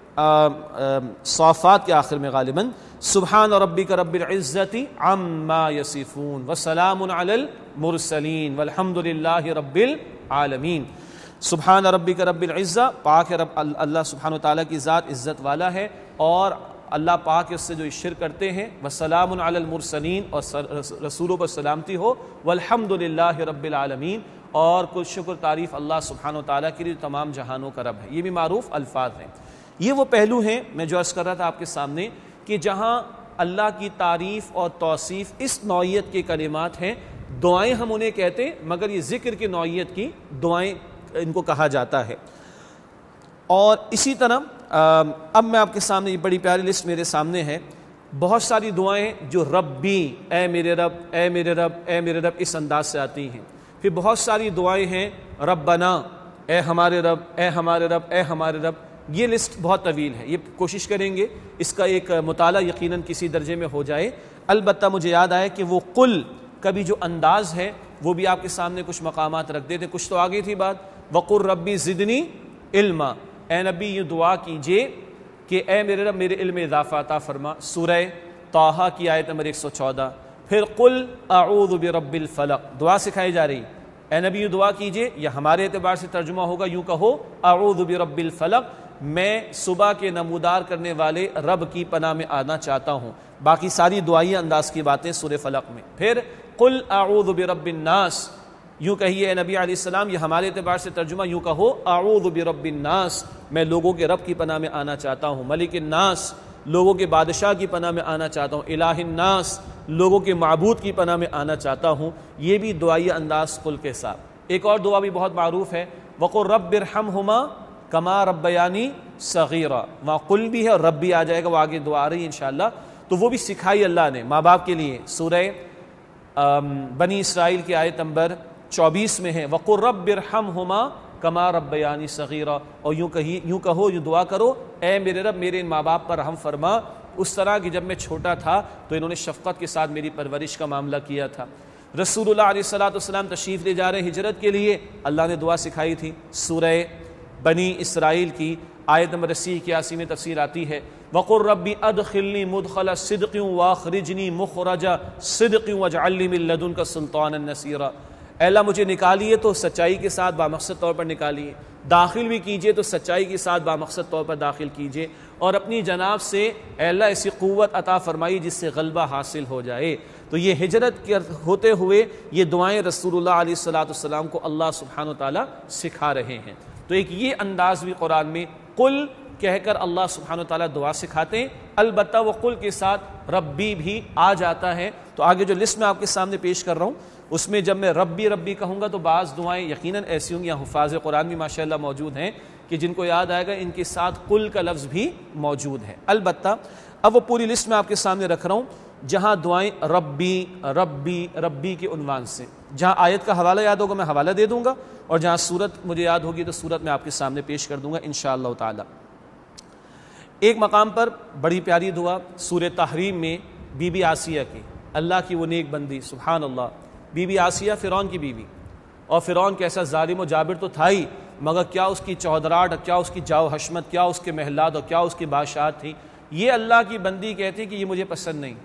صافات کے آخر میں غالباً سبحان ربک رب العزت عما یصفون وسلام علی المرسلین والحمد للہ رب العالمین، سبحان ربک رب العزہ، پاک ہے رب اللہ سبحانہ وتعالیٰ کی ذات عزت والا ہے، اور اللہ پاک اس سے جو شرک کرتے ہیں، وسلام علی المرسلین، اور رسولوں پر سلامتی ہو، والحمد للہ رب العالمین، اور کل شکر تعریف اللہ سبحانہ وتعالیٰ کے لیے تمام جہانوں کا رب ہے۔ یہ بھی معروف الفاظ ہیں۔ یہ وہ پہلو ہیں میں جو عرض کر رہا تھا آپ کے سامنے کہ جہاں اللہ کی تعریف اور توصیف اس نوعیت کے کلمات ہیں، دعائیں ہم انہیں کہتے ہیں، مگر یہ ذکر کی نوعیت کی دعائیں ان کو کہا جاتا ہے۔ اور اسی طرح اب میں آپ کے سامنے، یہ بڑی پیاری لسٹ میرے سامنے ہے، بہت ساری دعائیں جو ربی، اے میرے رب، اے میرے رب، اے میرے رب، اس انداز سے آتی ہیں۔ پھر بہت ساری دعائیں ہیں ربنا، اے ہمارے رب، اے ہمارے رب، اے ہمارے رب۔ یہ لسٹ بہت طویل ہے، یہ کوشش کریں گے اس کا ایک مطالعہ یقیناً کسی درجے میں ہو جائے۔ البتہ مجھے یاد آیا کہ وہ قل کا بھی جو انداز ہے وہ بھی آپ کے سامنے کچھ مقامات رکھ دیتے، کچھ تو آگے تھی بات، وقل ربی زدنی علما، اے نبی یہ دعا کیجئے کہ اے میرے رب میرے علم اضافہ عطا فرما، سورہ طٰہٰ کی آیت نمبر ایک سو چودہ۔ پھر قل اعوذ برب الفلق، دعا سکھائی جا رہی، اے نبی یہ دعا کیجئے، یا ہمارے اعتبار سے ترجمہ ہوگا یوں کہو، اعوذ برب الفلق، میں صبح کے نمودار کرنے والے رب کی پناہ میں آنا چاہتا ہوں۔ باقی ساری دعائیں انداز کی باتیں سورہ فلق میں۔ پھر قل اعوذ برب الناس، یوں کہیے اے نبی علیہ السلام، یہ ہمارے اعتبار سے ترجمہ یوں کہو اعوذ برب الناس، میں لوگوں کے رب کی پناہ میں آنا چاہتا ہوں، ملک الناس، لوگوں کے بادشاہ کی پناہ میں آنا چاہتا ہوں، الہ الناس، لوگوں کے معبود کی پناہ میں آنا چاہتا ہوں۔ یہ بھی دعائی انداز قل کے ساتھ۔ ایک اور دعا بھی بہت معروف ہے، وقل رب ارحمہما کما ربیانی صغیرا، وہاں قل بھی ہے اور رب بھی آ جائے گا، وہ آگے دعا آ رہی ہے انشاءاللہ، تو وہ بھی سکھائی اللہ نے ماں باپ کے لیے۔ سورہ بنی اسرائیل کی آیت نمبر چوبیس میں ہے وقل رب ارحمہما کما ربیانی صغیرا، اور یوں کہی یوں کہو یوں دعا کرو اے میرے رب میرے ان ماں باپ پر رحم فرما، اس طرح کہ جب میں چھوٹا تھا تو انہوں نے شفقت کے ساتھ میری پرورش کا معاملہ کیا تھا۔ رسول اللہ علیہ الصلوۃ والسلام تشریف لے جا رہے ہیں ہجرت کے لیے، اللہ نے دعا سکھائی تھی، سورہ بنی اسرائیل کی آیت نمبر اسی اکیاسی میں تفسیر آتی ہے وقل ربی ادخلنی مدخل صدق واخرجنی مخرج صدق واجعل لی من لدنک سلطانا نصیرا، اے اللہ مجھے نکالیے تو سچائی کے ساتھ بامقصد طور پر نکالیے، داخل بھی کیجئے تو سچائی کے ساتھ بامقصد طور پر داخل کیجئے، اور اپنی جناب سے اے اللہ ایسی قوت عطا فرمائی جس سے غلبہ حاصل ہو جائے۔ تو یہ ہجرت ہوتے ہوئے یہ دعائیں رسول اللہ علیہ الصلوۃ والسلام کو اللہ سبحانہ وتعالی سکھا رہے ہیں۔ تو ایک یہ انداز بھی قرآن میں قل کہہ کر اللہ سبحانہ وتعالی دعا سکھاتے ہیں، البتہ وہ قل کے ساتھ ربی بھی آ جاتا ہے۔ تو آگے جو لسٹ میں آپ کے سامنے پیش کر رہا ہوں اس میں جب میں ربی ربی کہوں گا تو بعض دعائیں یقیناً ایسی ہوں گی، یہاں حفاظ قرآن بھی ماشاءاللہ موجود ہیں کہ جن کو یاد آئے گا ان کے ساتھ قل کا لفظ بھی موجود ہے۔ البتہ اب وہ پوری لسٹ میں آپ کے سامنے رکھ رہا ہوں جہاں دعائیں ربی ربی ربی کے عنوان سے، جہاں آیت کا حوالہ یاد ہوگا میں حوالہ دے دوں گا، اور جہاں سورت مجھے یاد ہوگی تو سورت میں آپ کے سامنے پیش کر دوں گا انشاءاللہ تعالی۔ ایک مقام پر بڑی پیاری دعا سورہ تحریم میں بی بی آسیہ کی، اللہ کی وہ نیک بندی، سبحان اللہ، بی بی آسیہ فرعون کی بیوی، اور فرعون کیسا ظالم و جابر تو تھا ہی، مگر کیا اس کی چودراہٹ، کیا اس کی جاؤ حشمت، کیا اس کے محلات اور کیا اس کی بادشاہت تھی۔ یہ اللہ کی بندی کہتی کہ یہ مجھے پسند نہیں،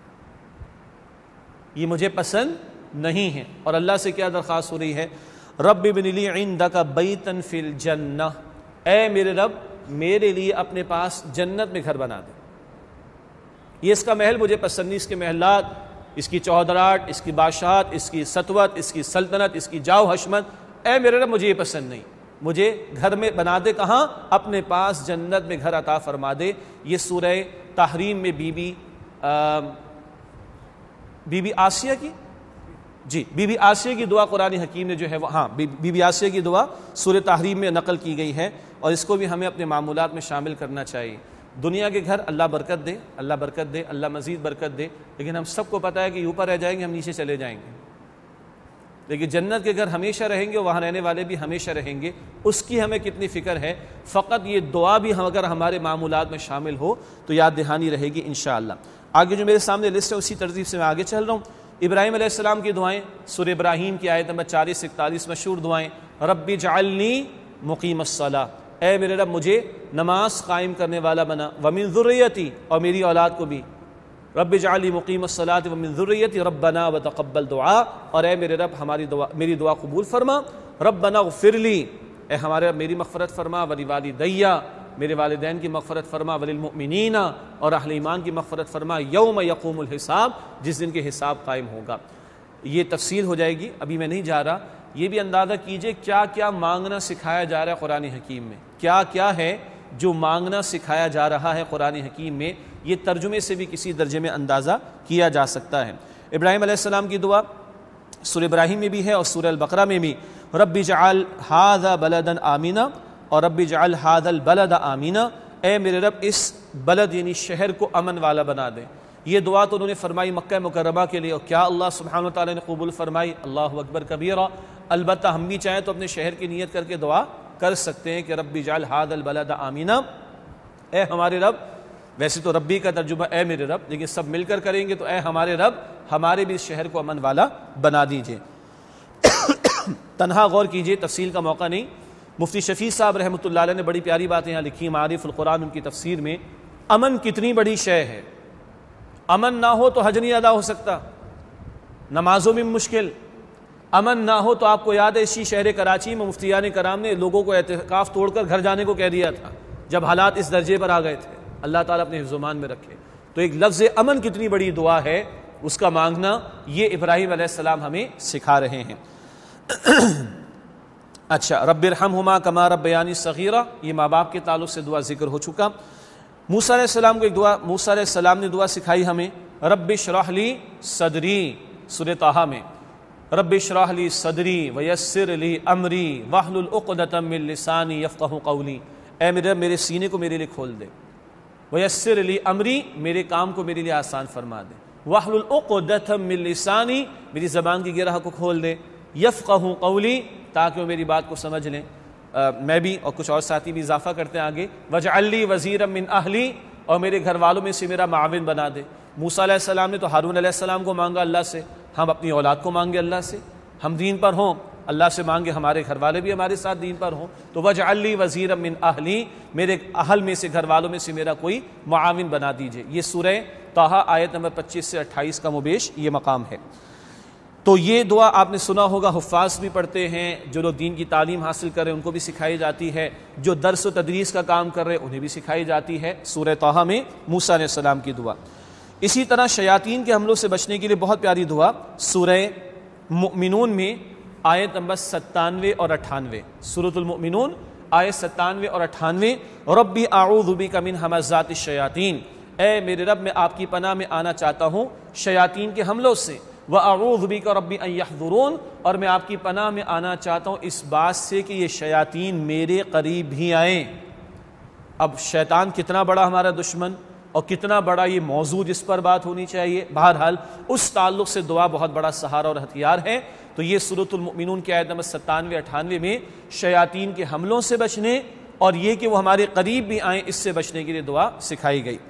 یہ مجھے پسند نہیں ہے، اور اللہ سے کیا درخواست ہو رہی ہے رب ابن لی عندک بیتا فی الجنہ، اے میرے رب میرے لیے اپنے پاس جنت میں گھر بنا دے، یہ اس کا محل مجھے پسند نہیں، اس کے محلات، اس کی چودراہٹ، اس کی بادشاہت، اس کی سطوت، اس کی سلطنت، اس کی جاؤ حشمت، اے میرے رب مجھے یہ پسند نہیں، مجھے گھر میں بنا دے، کہاں؟ اپنے پاس جنت میں گھر عطا فرما دے۔ یہ سورہ تحریم میں بی بی بی بی آسیہ کی جی بی بی آسیہ کی دعا قرآن حکیم نے جو ہے وہ ہاں بی بی آسیہ کی دعا سورہ تحریم میں نقل کی گئی ہے، اور اس کو بھی ہمیں اپنے معمولات میں شامل کرنا چاہیے۔ دنیا کے گھر اللہ برکت دے، اللہ برکت دے، اللہ مزید برکت دے، لیکن ہم سب کو پتہ ہے کہ اوپر رہ جائیں گے، ہم نیچے چلے جائیں گے، لیکن جنت کے گھر ہمیشہ رہیں گے، وہاں رہنے والے بھی ہمیشہ رہیں گے، اس کی ہمیں کتنی فکر ہے۔ فقط یہ دعا بھی ہم اگر ہمارے معمولات میں شامل ہو تو یاد دہانی رہے گی انشاءاللہ۔ آگے جو میرے سامنے لسٹ ہے اسی ترتیب سے میں آگے چل رہا ہوں۔ ابراہیم علیہ السلام کی دعائیں، سورہ ابراہیم کی آیت نمبر چالیس اکتالیس مشہور دعائیں، رب اجعلنی مقیم الصلاۃ، اے میرے رب مجھے نماز قائم کرنے والا بنا، ومن ذریتی، اور میری اولاد کو بھی، رب اجعلنی مقیم الصلاۃ ومن ذریتی ربنا وتقبل دعا، اور اے میرے رب ہماری دعا میری دعا قبول فرما، ربنا اغفر لی، اے ہمارے رب میری مغفرت فرما، ولوالدی، میرے والدین کی مغفرت فرما، وللمؤمنین، اور اہل ایمان کی مغفرت فرما، یوم یقوم الحساب، جس دن کے حساب قائم ہوگا۔ یہ تفصیل ہو جائے گی، ابھی میں نہیں جا رہا۔ یہ بھی اندازہ کیجئے کیا کیا مانگنا سکھایا جا رہا ہے قرآن حکیم میں، کیا کیا ہے جو مانگنا سکھایا جا رہا ہے قرآن حکیم میں، یہ ترجمے سے بھی کسی درجے میں اندازہ کیا جا سکتا ہے۔ ابراہیم علیہ السلام کی دعا سورہ ابراہیم میں بھی ہے اور سورہ البقرہ میں بھی، رب اجعل ھذا بلدا آمنا، اور رب اجعل ھذا البلد آمنا، اے میرے رب اس بلد یعنی شہر کو امن والا بنا دے۔ یہ دعا تو انہوں نے فرمائی مکہ مکرمہ کے لیے، اور کیا اللہ سبحانہ وتعالی نے قبول فرمائی، اللہ اکبر کبیرہ۔ البتہ ہم بھی چاہیں تو اپنے شہر کی نیت کر کے دعا کر سکتے ہیں کہ رب اجعل ھذا البلد آمنا، اے ہمارے رب، ویسے تو ربی کا ترجمہ اے میرے رب، لیکن سب مل کر کریں گے تو اے ہمارے رب ہمارے بھی اس شہر کو امن والا بنا دیجئے۔ تنہا غور کیجئے، تفصیل کا موقع نہیں، مفتی شفیع صاحب رحمۃ اللہ علیہ نے بڑی پیاری باتیں یہاں لکھی، معارف القرآن ان کی تفسیر میں، امن کتنی بڑی شے ہے، امن نہ ہو تو حج نہیں ادا ہو سکتا، نمازوں میں مشکل، امن نہ ہو تو آپ کو یاد ہے اسی شہر کراچی میں مفتیان کرام نے لوگوں کو اعتکاف توڑ کر گھر جانے کو کہہ دیا تھا جب حالات اس درجے پر آ گئے تھے۔ اللہ تعالیٰ اپنے حفظ و امان میں رکھے۔ تو ایک لفظ امن کتنی بڑی دعا ہے، اس کا مانگنا یہ ابراہیم علیہ السلام ہمیں سکھا رہے ہیں۔ اچھا، رب ارحمہما کما ربیانی صغیرہ، یہ ماں باپ کے تعلق سے دعا ذکر ہو چکا۔ موسیٰ علیہ السلام کو ایک دعا، موسیٰ علیہ السلام نے دعا سکھائی ہمیں، رب اشرح لی صدری، سورہ طٰہٰ میں، رب اشرح لی صدری ویسر لی امری واحلل عقدۃ من لسانی یفقہوا قولی، اے میرے رب میرے سینے کو میرے لیے کھول دے، ویسر لی امری، میرے کام کو میرے لیے آسان فرما دے، واحلل عقدۃ من لسانی، میری زبان کی گرہ کو کھول دے، یفقہوا قولی، تاکہ وہ میری بات کو سمجھ لیں۔ میں بھی اور کچھ اور ساتھی بھی اضافہ کرتے ہیں آگے، وجعل لی وزیرا من اہلی، اور میرے گھر والوں میں سے میرا معاون بنا دے۔ موسیٰ علیہ السلام نے تو ہارون علیہ السلام کو مانگا اللہ سے، ہم اپنی اولاد کو مانگے اللہ سے، ہم دین پر ہوں، اللہ سے مانگے ہمارے گھر والے بھی ہمارے ساتھ دین پر ہوں۔ تو وجعل لی وزیرا من اہلی، میرے اہل میں سے، گھر والوں میں سے میرا کوئی معاون بنا دیجئے۔ یہ سورہ طٰہٰ آیت نمبر پچیس سے اٹھائیس کا مبیش یہ مقام ہے۔ تو یہ دعا آپ نے سنا ہوگا، حفاظ بھی پڑھتے ہیں، جو لوگ دین کی تعلیم حاصل کر رہے ہیں ان کو بھی سکھائی جاتی ہے، جو درس و تدریس کا کام کر رہے ہیں انہیں بھی سکھائی جاتی ہے، سورہ طٰہٰ میں موسیٰ علیہ السلام کی دعا۔ اسی طرح شیاطین کے حملوں سے بچنے کے لیے بہت پیاری دعا سورہ مؤمنون میں آیت نمبر ستانوے اور اٹھانوے، سورۃ المؤمنون آیت ستانوے اور اٹھانوے، ربی اعوذ بک من ہمزات الشیاطین، اے میرے رب میں آپ کی پناہ میں آنا چاہتا ہوں شیاطین کے حملوں سے، وَأَعُوذُ بِكَ رَبِّ أَن يَحْضُرُونَ، اور میں آپ کی پناہ میں آنا چاہتا ہوں اس بات سے کہ یہ شیاطین میرے قریب بھی آئیں۔ اب شیطان کتنا بڑا ہمارا دشمن اور کتنا بڑا یہ موضوع جس پر بات ہونی چاہیے، بہرحال اس تعلق سے دعا بہت بڑا سہارا اور ہتھیار ہے۔ تو یہ سورۃ المؤمنون کی آیت نمبر ستانوے اٹھانوے میں شیاطین کے حملوں سے بچنے اور یہ کہ وہ ہمارے قریب بھی آئیں، اس سے بچنے کے لیے دعا سکھائی گئی۔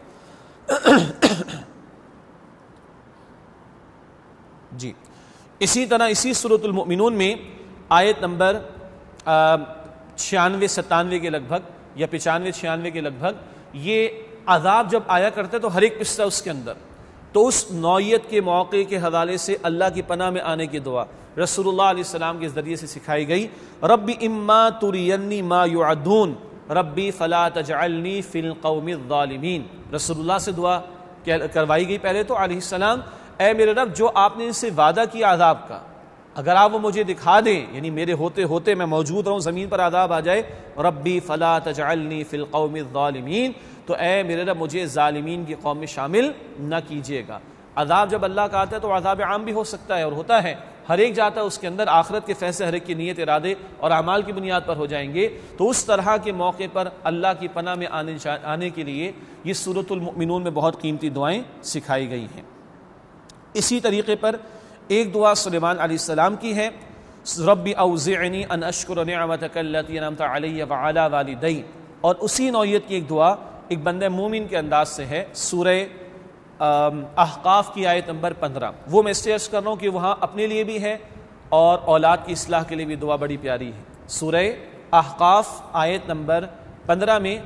جی، اسی طرح اسی سورۃ المؤمنون میں آیت نمبر چھیانوے ستانوے کے لگ بھگ یا پچانوے چھیانوے کے لگ بھگ، یہ عذاب جب آیا کرتے تو ہر ایک قصہ اس کے اندر، تو اس نوعیت کے موقع کے حوالے سے اللہ کی پناہ میں آنے کی دعا رسول اللہ علیہ السلام کے ذریعے سے سکھائی گئی، ربی اما ترینی ما یعدون ربی فلا تجعلنی فی القوم الظالمین، رسول اللہ سے دعا کروائی گئی پہلے تو علیہ السلام، اے میرے رب جو آپ نے ان سے وعدہ کیا عذاب کا، اگر آپ وہ مجھے دکھا دیں، یعنی میرے ہوتے ہوتے میں موجود رہوں زمین پر عذاب آ جائے، ربی فلا تجعلنی فی القوم الظالمین، تو اے میرے رب مجھے ظالمین کی قوم میں شامل نہ کیجیے گا۔ عذاب جب اللہ کا آتا ہے تو عذاب عام بھی ہو سکتا ہے اور ہوتا ہے، ہر ایک جاتا ہے اس کے اندر، آخرت کے فیصلے ہر ایک کی نیت، ارادے اور اعمال کی بنیاد پر ہو جائیں گے، تو اس طرح کے موقع پر اللہ کی پناہ میں آنے آنے کے لیے یہ سورۃ المؤمنون میں بہت قیمتی دعائیں سکھائی گئی ہیں۔ اسی طریقے پر ایک دعا سلیمان علیہ السلام کی ہے، ربی اوزعنی ان اشکر نعمتک التی انعمت علی وعلی والدی، اور اسی نوعیت کی ایک دعا ایک بندہ مومن کے انداز سے ہے، سورہ احقاف کی آیت نمبر پندرہ، وہ میں اسٹیج کر رہا ہوں کہ وہاں اپنے لیے بھی ہے اور اولاد کی اصلاح کے لیے بھی دعا بڑی پیاری ہے۔ سورہ احقاف آیت نمبر پندرہ میں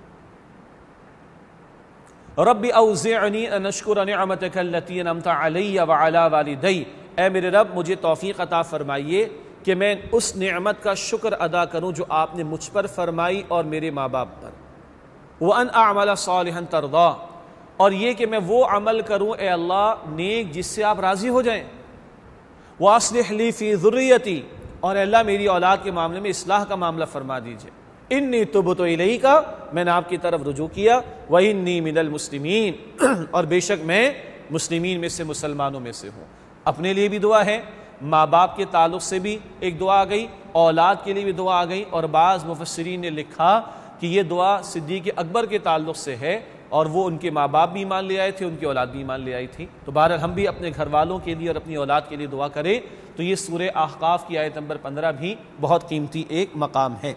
ربی اوزعنی ان اشکر نعمتک التی انعمت علی وعلی والدی، اے میرے رب مجھے توفیق عطا فرمائیے کہ میں اس نعمت کا شکر ادا کروں جو آپ نے مجھ پر فرمائی اور میرے ماں باپ پر، وَأَنْ أَعْمَلَ صَالِحًا تَرْضَىٰ، اور یہ کہ میں وہ عمل کروں اے اللہ نیک جس سے آپ راضی ہو جائیں، وَأَصْلِحْ لِي فِي ذُرِّيَّتِي، اور اے اللہ میری اولاد کے معاملے میں اصلاح کا معاملہ فرما دیجئے، انی تبت الیک، میں نے آپ کی طرف رجوع کیا، وَإِنِّي مِنَ الْمُسْلِمِينَ، اور بے شک میں مسلمین میں سے، مسلمانوں میں سے ہوں۔ اپنے لیے بھی دعا ہے، ماں باپ کے تعلق سے بھی ایک دعا آ گئی، اولاد کے لیے بھی دعا آ گئی، اور بعض مفسرین نے لکھا کہ یہ دعا صدیق اکبر کے تعلق سے ہے، اور وہ ان کے ماں باپ بھی ایمان لے آئے تھے، ان کی اولاد بھی ایمان لے آئی تھی، تو بہرحال ہم بھی اپنے گھر والوں کے لیے اور اپنی اولاد کے لیے دعا کریں۔ تو یہ سورہ احقاف کی آیت نمبر پندرہ بھی بہت قیمتی ایک مقام ہے۔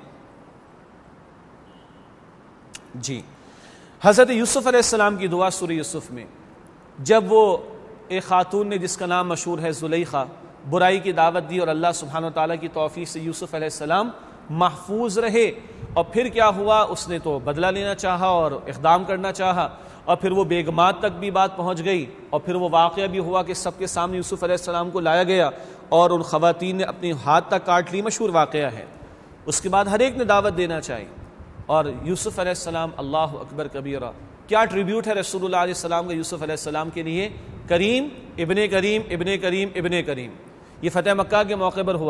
جی، حضرت یوسف علیہ السلام کی دعا سورہ یوسف میں، جب وہ ایک خاتون نے جس کا نام مشہور ہے زلیخا، برائی کی دعوت دی اور اللہ سبحانہ وتعالیٰ کی توفیق سے یوسف علیہ السلام محفوظ رہے، اور پھر کیا ہوا، اس نے تو بدلہ لینا چاہا اور اقدام کرنا چاہا، اور پھر وہ بیگمات تک بھی بات پہنچ گئی، اور پھر وہ واقعہ بھی ہوا کہ سب کے سامنے یوسف علیہ السلام کو لایا گیا اور ان خواتین نے اپنی ہاتھ تک کاٹ لی، مشہور واقعہ ہے۔ اس کے بعد ہر ایک نے دعوت دینا چاہی، اور یوسف علیہ السلام، اللہ اکبر کبیرہ، کیا ٹریبیوٹ ہے رسول اللہ علیہ السلام کا یوسف علیہ السلام کے لیے، کریم ابن کریم ابن کریم ابن کریم۔ یہ فتح مکہ کے موقع پر ہوا،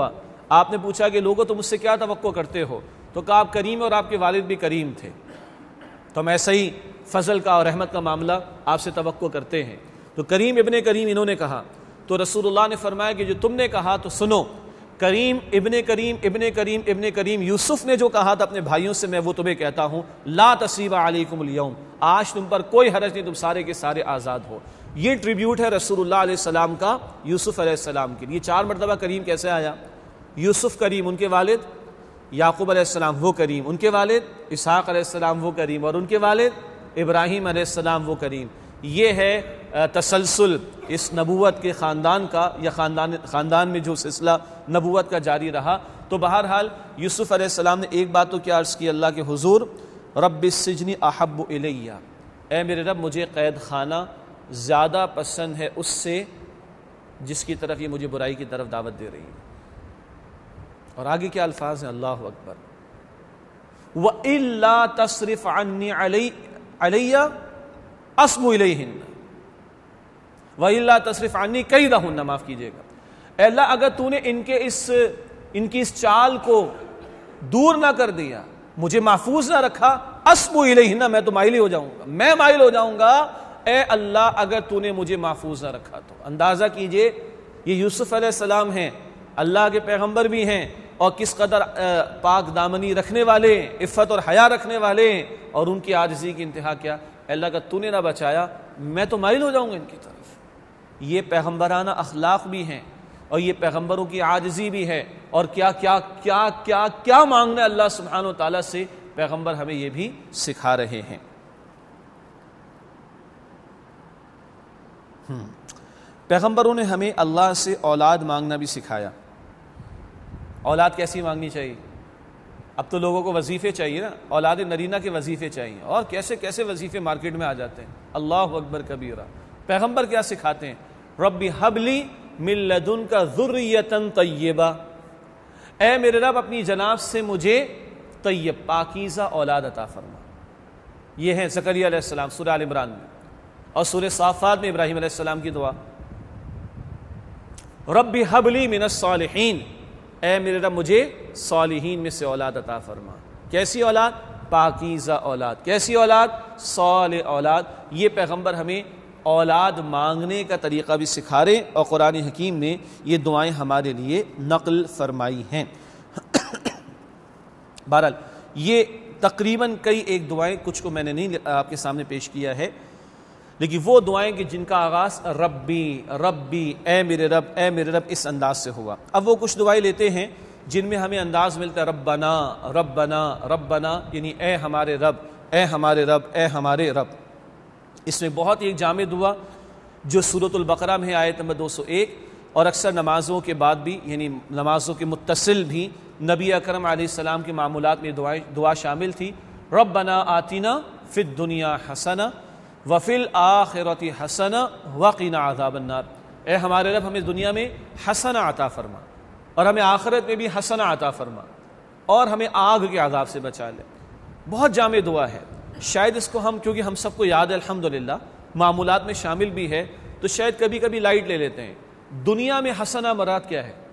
آپ نے پوچھا کہ لوگوں تم مجھ سے کیا توقع کرتے ہو؟ تو کہا آپ کریم اور آپ کے والد بھی کریم تھے، تو ہم ایسا ہی فضل کا اور رحمت کا معاملہ آپ سے توقع کرتے ہیں۔ تو کریم ابن کریم انہوں نے کہا، تو رسول اللہ نے فرمایا کہ جو تم نے کہا تو سنو، کریم ابن کریم ابن کریم ابن کریم یوسف نے جو کہا تھا اپنے بھائیوں سے، میں وہ تمہیں کہتا ہوں، لا تصریب علیکم اليوم، آج تم پر کوئی حرج نہیں، تم سارے کے سارے آزاد ہو۔ یہ ٹریبیوٹ ہے رسول اللہ علیہ السلام کا یوسف علیہ السلام کے لیے۔ چار مرتبہ کریم کیسے آیا؟ یوسف کریم، ان کے والد یعقوب علیہ السلام وہ کریم، ان کے والد اسحاق علیہ السلام وہ کریم، اور ان کے والد ابراہیم علیہ السلام وہ کریم۔ یہ ہے تسلسل اس نبوت کے خاندان کا، یا خاندان خاندان میں جو سلسلہ نبوت کا جاری رہا۔ تو بہرحال یوسف علیہ السلام نے ایک بات تو کیا عرض کی اللہ کے حضور، رب السجن احب الی، اے میرے رب مجھے قید خانہ زیادہ پسند ہے اس سے جس کی طرف یہ مجھے برائی کی طرف دعوت دے رہی ہے۔ اور آگے کیا الفاظ ہیں، اللہ اکبر، وَإِلَّا تَصْرِفْ عَنِّي عَلَيَّ أَصْبُ إِلَيْهِنَّ وَإِلَّا تَصْرِفْ عَنِّي كَيْدَهُنَّ، معاف کیجئے گا، اے اللہ اگر تو نے ان کے اس ان کی اس چال کو دور نہ کر دیا، مجھے محفوظ نہ رکھا، أَصْبُ إِلَيْهِنَّ، میں تو مائل ہی ہو جاؤں گا، میں مائل ہو جاؤں گا، اے اللہ اگر تو نے مجھے محفوظ نہ رکھا تو۔ اندازہ کیجئے یہ یوسف علیہ السلام ہیں، اللہ کے پیغمبر بھی ہیں، اور کس قدر پاک دامنی رکھنے والے، عفت اور حیا رکھنے والے، اور ان کی عاجزی کی انتہا کیا، اللہ کا تو نے نہ بچایا میں تو مائل ہو جاؤں گا ان کی طرف۔ یہ پیغمبرانہ اخلاق بھی ہیں، اور یہ پیغمبروں کی عاجزی بھی ہے، اور کیا کیا کیا کیا کیا مانگنا اللہ سبحانہ و تعالیٰ سے، پیغمبر ہمیں یہ بھی سکھا رہے ہیں۔ پیغمبروں نے ہمیں اللہ سے اولاد مانگنا بھی سکھایا۔ اولاد کیسی مانگنی چاہیے؟ اب تو لوگوں کو وظیفے چاہیے نا، اولاد نرینہ کے وظیفے چاہیے، اور کیسے کیسے وظیفے مارکیٹ میں آ جاتے ہیں، اللہ اکبر کبیرہ۔ پیغمبر کیا سکھاتے ہیں؟ رب ہب لی من لدنک ذریۃ طیبہ، اے میرے رب اپنی جناب سے مجھے طیب پاکیزہ اولاد عطا فرما۔ یہ ہے زکریا علیہ السلام سورہ آل عمران میں، اور سورہ صافات میں ابراہیم علیہ السلام کی دعا، رب ہب لی من الصالحین، اے میرے رب مجھے صالحین میں سے اولاد عطا فرما۔ کیسی اولاد؟ پاکیزہ اولاد۔ کیسی اولاد؟ صالح اولاد۔ یہ پیغمبر ہمیں اولاد مانگنے کا طریقہ بھی سکھا رہے، اور قرآن حکیم نے یہ دعائیں ہمارے لیے نقل فرمائی ہیں۔ بہرحال یہ تقریباً کئی ایک دعائیں، کچھ کو میں نے نہیں آپ کے سامنے پیش کیا ہے، لیکن وہ دعائیں کہ جن کا آغاز ربی ربی، اے میرے رب اے میرے رب، اس انداز سے ہوا۔ اب وہ کچھ دعائیں لیتے ہیں جن میں ہمیں انداز ملتا ہے ربنا ربنا ربنا، یعنی اے ہمارے رب اے ہمارے رب اے ہمارے رب۔ اس میں بہت ہی ایک جامع دعا جو سورۃ البقرہ میں ہے، آیت نمبر دو سو ایک، اور اکثر نمازوں کے بعد بھی، یعنی نمازوں کے متصل بھی نبی اکرم علیہ السلام کے معمولات میں دعائیں دعا شامل تھی، ربنا آتنا فی الدنیا حسنہ وفی الآخرۃ حسنہ وقنا عذاب النار، اے ہمارے رب ہمیں دنیا میں حسنہ عطا فرما، اور ہمیں آخرت میں بھی حسنہ عطا فرما، اور ہمیں آگ کے عذاب سے بچا لے۔ بہت جامع دعا ہے، شاید اس کو ہم، کیونکہ ہم سب کو یاد ہے الحمدللہ، معمولات میں شامل بھی ہے، تو شاید کبھی کبھی لائٹ لے لیتے ہیں۔ دنیا میں حسنہ مراد کیا ہے؟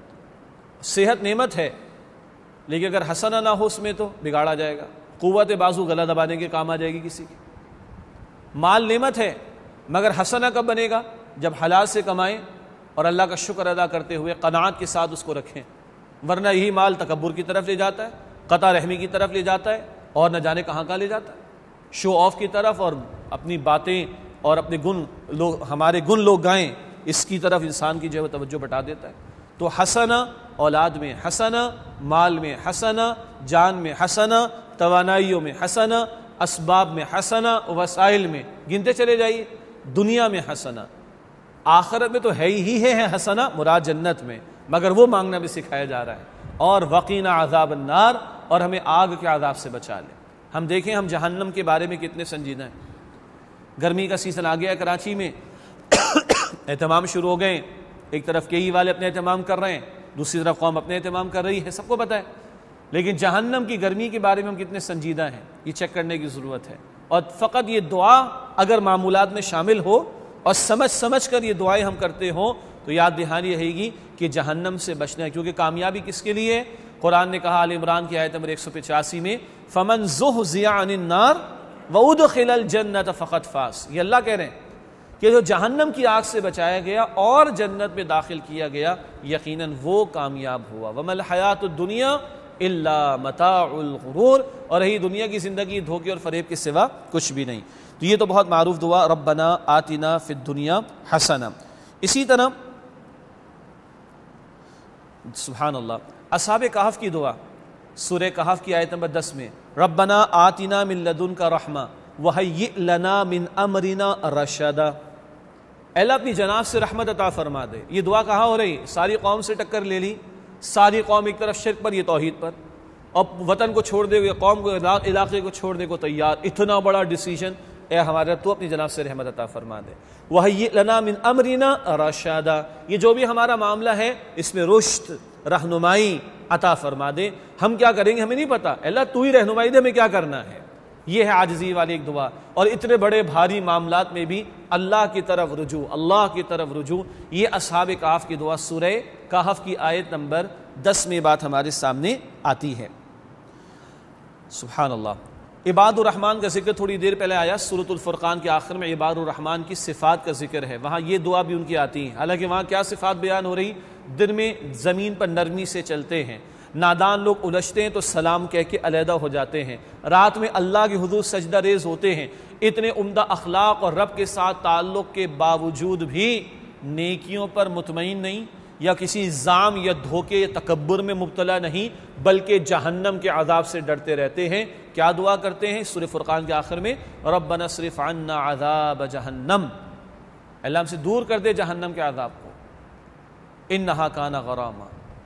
صحت نعمت ہے، لیکن اگر حسنہ نہ ہو اس میں تو بگاڑا جائے گا، قوت بازو گلا دبانے کے کام آ جائے گی کسی کی۔ مال نعمت ہے، مگر حسنہ کب بنے گا؟ جب حلال سے کمائیں اور اللہ کا شکر ادا کرتے ہوئے قناعت کے ساتھ اس کو رکھیں، ورنہ یہی مال تکبر کی طرف لے جاتا ہے، قطع رحمی کی طرف لے جاتا ہے، اور نہ جانے کہاں کہاں لے جاتا ہے، شو آف کی طرف، اور اپنی باتیں اور اپنے گن لوگ ہمارے گن لوگ گائیں، اس کی طرف انسان کی جو ہے توجہ بٹا دیتا ہے۔ تو حسنہ اولاد میں حسنہ، مال میں حسنہ، جان میں حسنہ، توانائیوں میں حسنہ، اسباب میں حسنہ، وسائل میں گنتے چلے جائیے، دنیا میں حسنہ، آخرت میں تو ہے ہی ہے حسنہ، مراد جنت میں، مگر وہ مانگنا بھی سکھایا جا رہا ہے، اور وقینا عذاب النار، اور ہمیں آگ کے عذاب سے بچا لے۔ ہم دیکھیں ہم جہنم کے بارے میں کتنے سنجیدہ ہیں۔ گرمی کا سیزن آ گیا ہے، کراچی میں اہتمام شروع ہو گئے، ایک طرف کے ای والے اپنے اہتمام کر رہے ہیں، دوسری طرف قوم اپنے اہتمام کر رہی ہے، سب کو پتہ ہے، لیکن جہنم کی گرمی کے بارے میں ہم کتنے سنجیدہ ہیں، یہ چیک کرنے کی ضرورت ہے۔ اور فقط یہ دعا اگر معمولات میں شامل ہو اور سمجھ سمجھ کر یہ دعائیں ہم کرتے ہوں تو یاد دہانی رہے گی کہ جہنم سے بچنا ہے، کیونکہ کامیابی کس کے لیے؟ قرآن نے کہا آل عمران کی آیت نمبر ایک سو پچاسی میں فمن زحزح عن النار وادخل الجنۃ فقد فاز، یہ اللہ کہہ رہے ہیں کہ جو جہنم کی آگ سے بچایا گیا اور جنت میں داخل کیا گیا یقیناً وہ کامیاب ہوا۔ وما الحیات الدنیا الا متاع الغرور، اور رہی دنیا کی زندگی دھوکے اور فریب کے سوا کچھ بھی نہیں۔ تو یہ تو بہت معروف دعا ربنا آتنا فی الدنیا حسنہ۔ اسی طرح سبحان اللہ اصحاب کہف کی دعا سورہ کہف کی آیت نمبر دس میں ربنا آتنا من لدنک رحمہ وہیئ لنا من امرنا رشدا، اللہ اپنی جناب سے رحمت عطا فرما دے۔ یہ دعا کہاں ہو رہی؟ ساری قوم سے ٹکر لے لی، ساری قوم ایک طرف شرک پر، یہ توحید پر، اور وطن کو چھوڑ دے گئے، قوم کو علاقے کو چھوڑ دے کو تیار، اتنا بڑا ڈیسیجن، اے ہمارے رب تو اپنی جناب سے رحمت عطا فرما دے۔ وہیئ لنا من امرنا رشدا، یہ جو بھی ہمارا معاملہ ہے اس میں رشد، رہنمائی عطا فرما دے۔ ہم کیا کریں گے ہمیں نہیں پتا، اللہ تو ہی رہنمائی دے ہمیں کیا کرنا ہے۔ یہ ہے عاجزی والی ایک دعا، اور اتنے بڑے بھاری معاملات میں بھی اللہ کی طرف رجوع، اللہ کی طرف رجوع، یہ اصحاب کہف کی دعا سورہ کہف کی آیت نمبر دس میں بات ہمارے سامنے آتی ہے۔ سبحان اللہ۔ عباد الرحمن کا ذکر تھوڑی دیر پہلے آیا، سورۃ الفرقان کے آخر میں عباد الرحمن کی صفات کا ذکر ہے، وہاں یہ دعا بھی ان کی آتی ہیں، حالانکہ وہاں کیا صفات بیان ہو رہی؟ دن میں زمین پر نرمی سے چلتے ہیں، نادان لوگ الجھتے ہیں تو سلام کہہ کے علیحدہ ہو جاتے ہیں، رات میں اللہ کے حضور سجدہ ریز ہوتے ہیں، اتنے عمدہ اخلاق اور رب کے ساتھ تعلق کے باوجود بھی نیکیوں پر مطمئن نہیں، یا کسی زام یا دھوکے یا تکبر میں مبتلا نہیں، بلکہ جہنم کے عذاب سے ڈرتے رہتے ہیں۔ کیا دعا کرتے ہیں سورہ فرقان کے آخر میں؟ ربنا اصرف عنا عذاب جہنم، اللہ ہم سے دور کر دے جہنم کے عذاب کو، انہا کان غراما،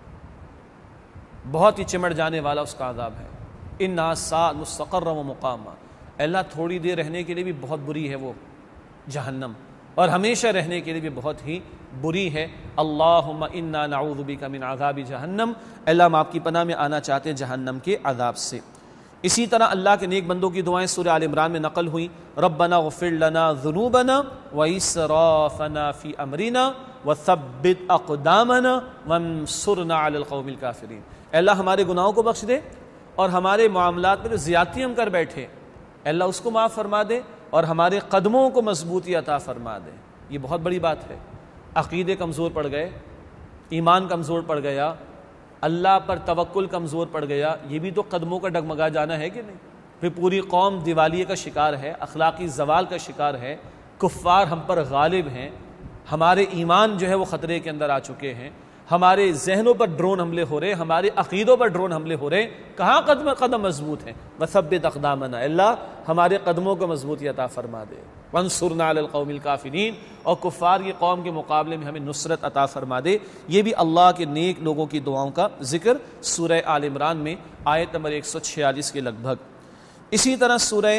بہت ہی چمٹ جانے والا اس کا عذاب ہے، انہا ساءت مستقرا و مقاما، اللہ تھوڑی دیر رہنے کے لیے بھی بہت بری ہے وہ جہنم، اور ہمیشہ رہنے کے لیے بھی بہت ہی بری ہے۔ اللہم انا نعوذ بک من عذاب جہنم، اللہ ہم آپ کی پناہ میں آنا چاہتے ہیں جہنم کے عذاب سے۔ اسی طرح اللہ کے نیک بندوں کی دعائیں سورہ آل عمران میں نقل ہوئی، ربنا اغفر لنا ذنوبنا واسرافنا فی امرنا وثبت اقدامنا وانصرنا علی القوم الکافرین، اللہ ہمارے گناہوں کو بخش دے اور ہمارے معاملات میں جو زیادتی ہم کر بیٹھے اللہ اس کو معاف فرما دے اور ہمارے قدموں کو مضبوطی عطا فرما دے۔ یہ بہت بڑی بات ہے، عقیدے کمزور پڑ گئے، ایمان کمزور پڑ گیا، اللہ پر توکل کمزور پڑ گیا، یہ بھی تو قدموں کا ڈگمگا جانا ہے کہ نہیں؟ پھر پوری قوم دیوالیے کا شکار ہے، اخلاقی زوال کا شکار ہے، کفار ہم پر غالب ہیں، ہمارے ایمان جو ہے وہ خطرے کے اندر آ چکے ہیں، ہمارے ذہنوں پر ڈرون حملے ہو رہے، ہمارے عقیدوں پر ڈرون حملے ہو رہے، کہاں قدم قدم مضبوط ہیں؟ وثبت اقدامنا، اللہ ہمارے قدموں کو مضبوطی عطا فرما دے، وانصرنا علی القوم الکافرین، اور کفار کی قوم کے مقابلے میں ہمیں نصرت عطا فرما دے۔ یہ بھی اللہ کے نیک لوگوں کی دعاؤں کا ذکر سورہ آل عمران میں آیت نمبر ایک سو چھیالیس کے لگ بھگ۔ اسی طرح سورہ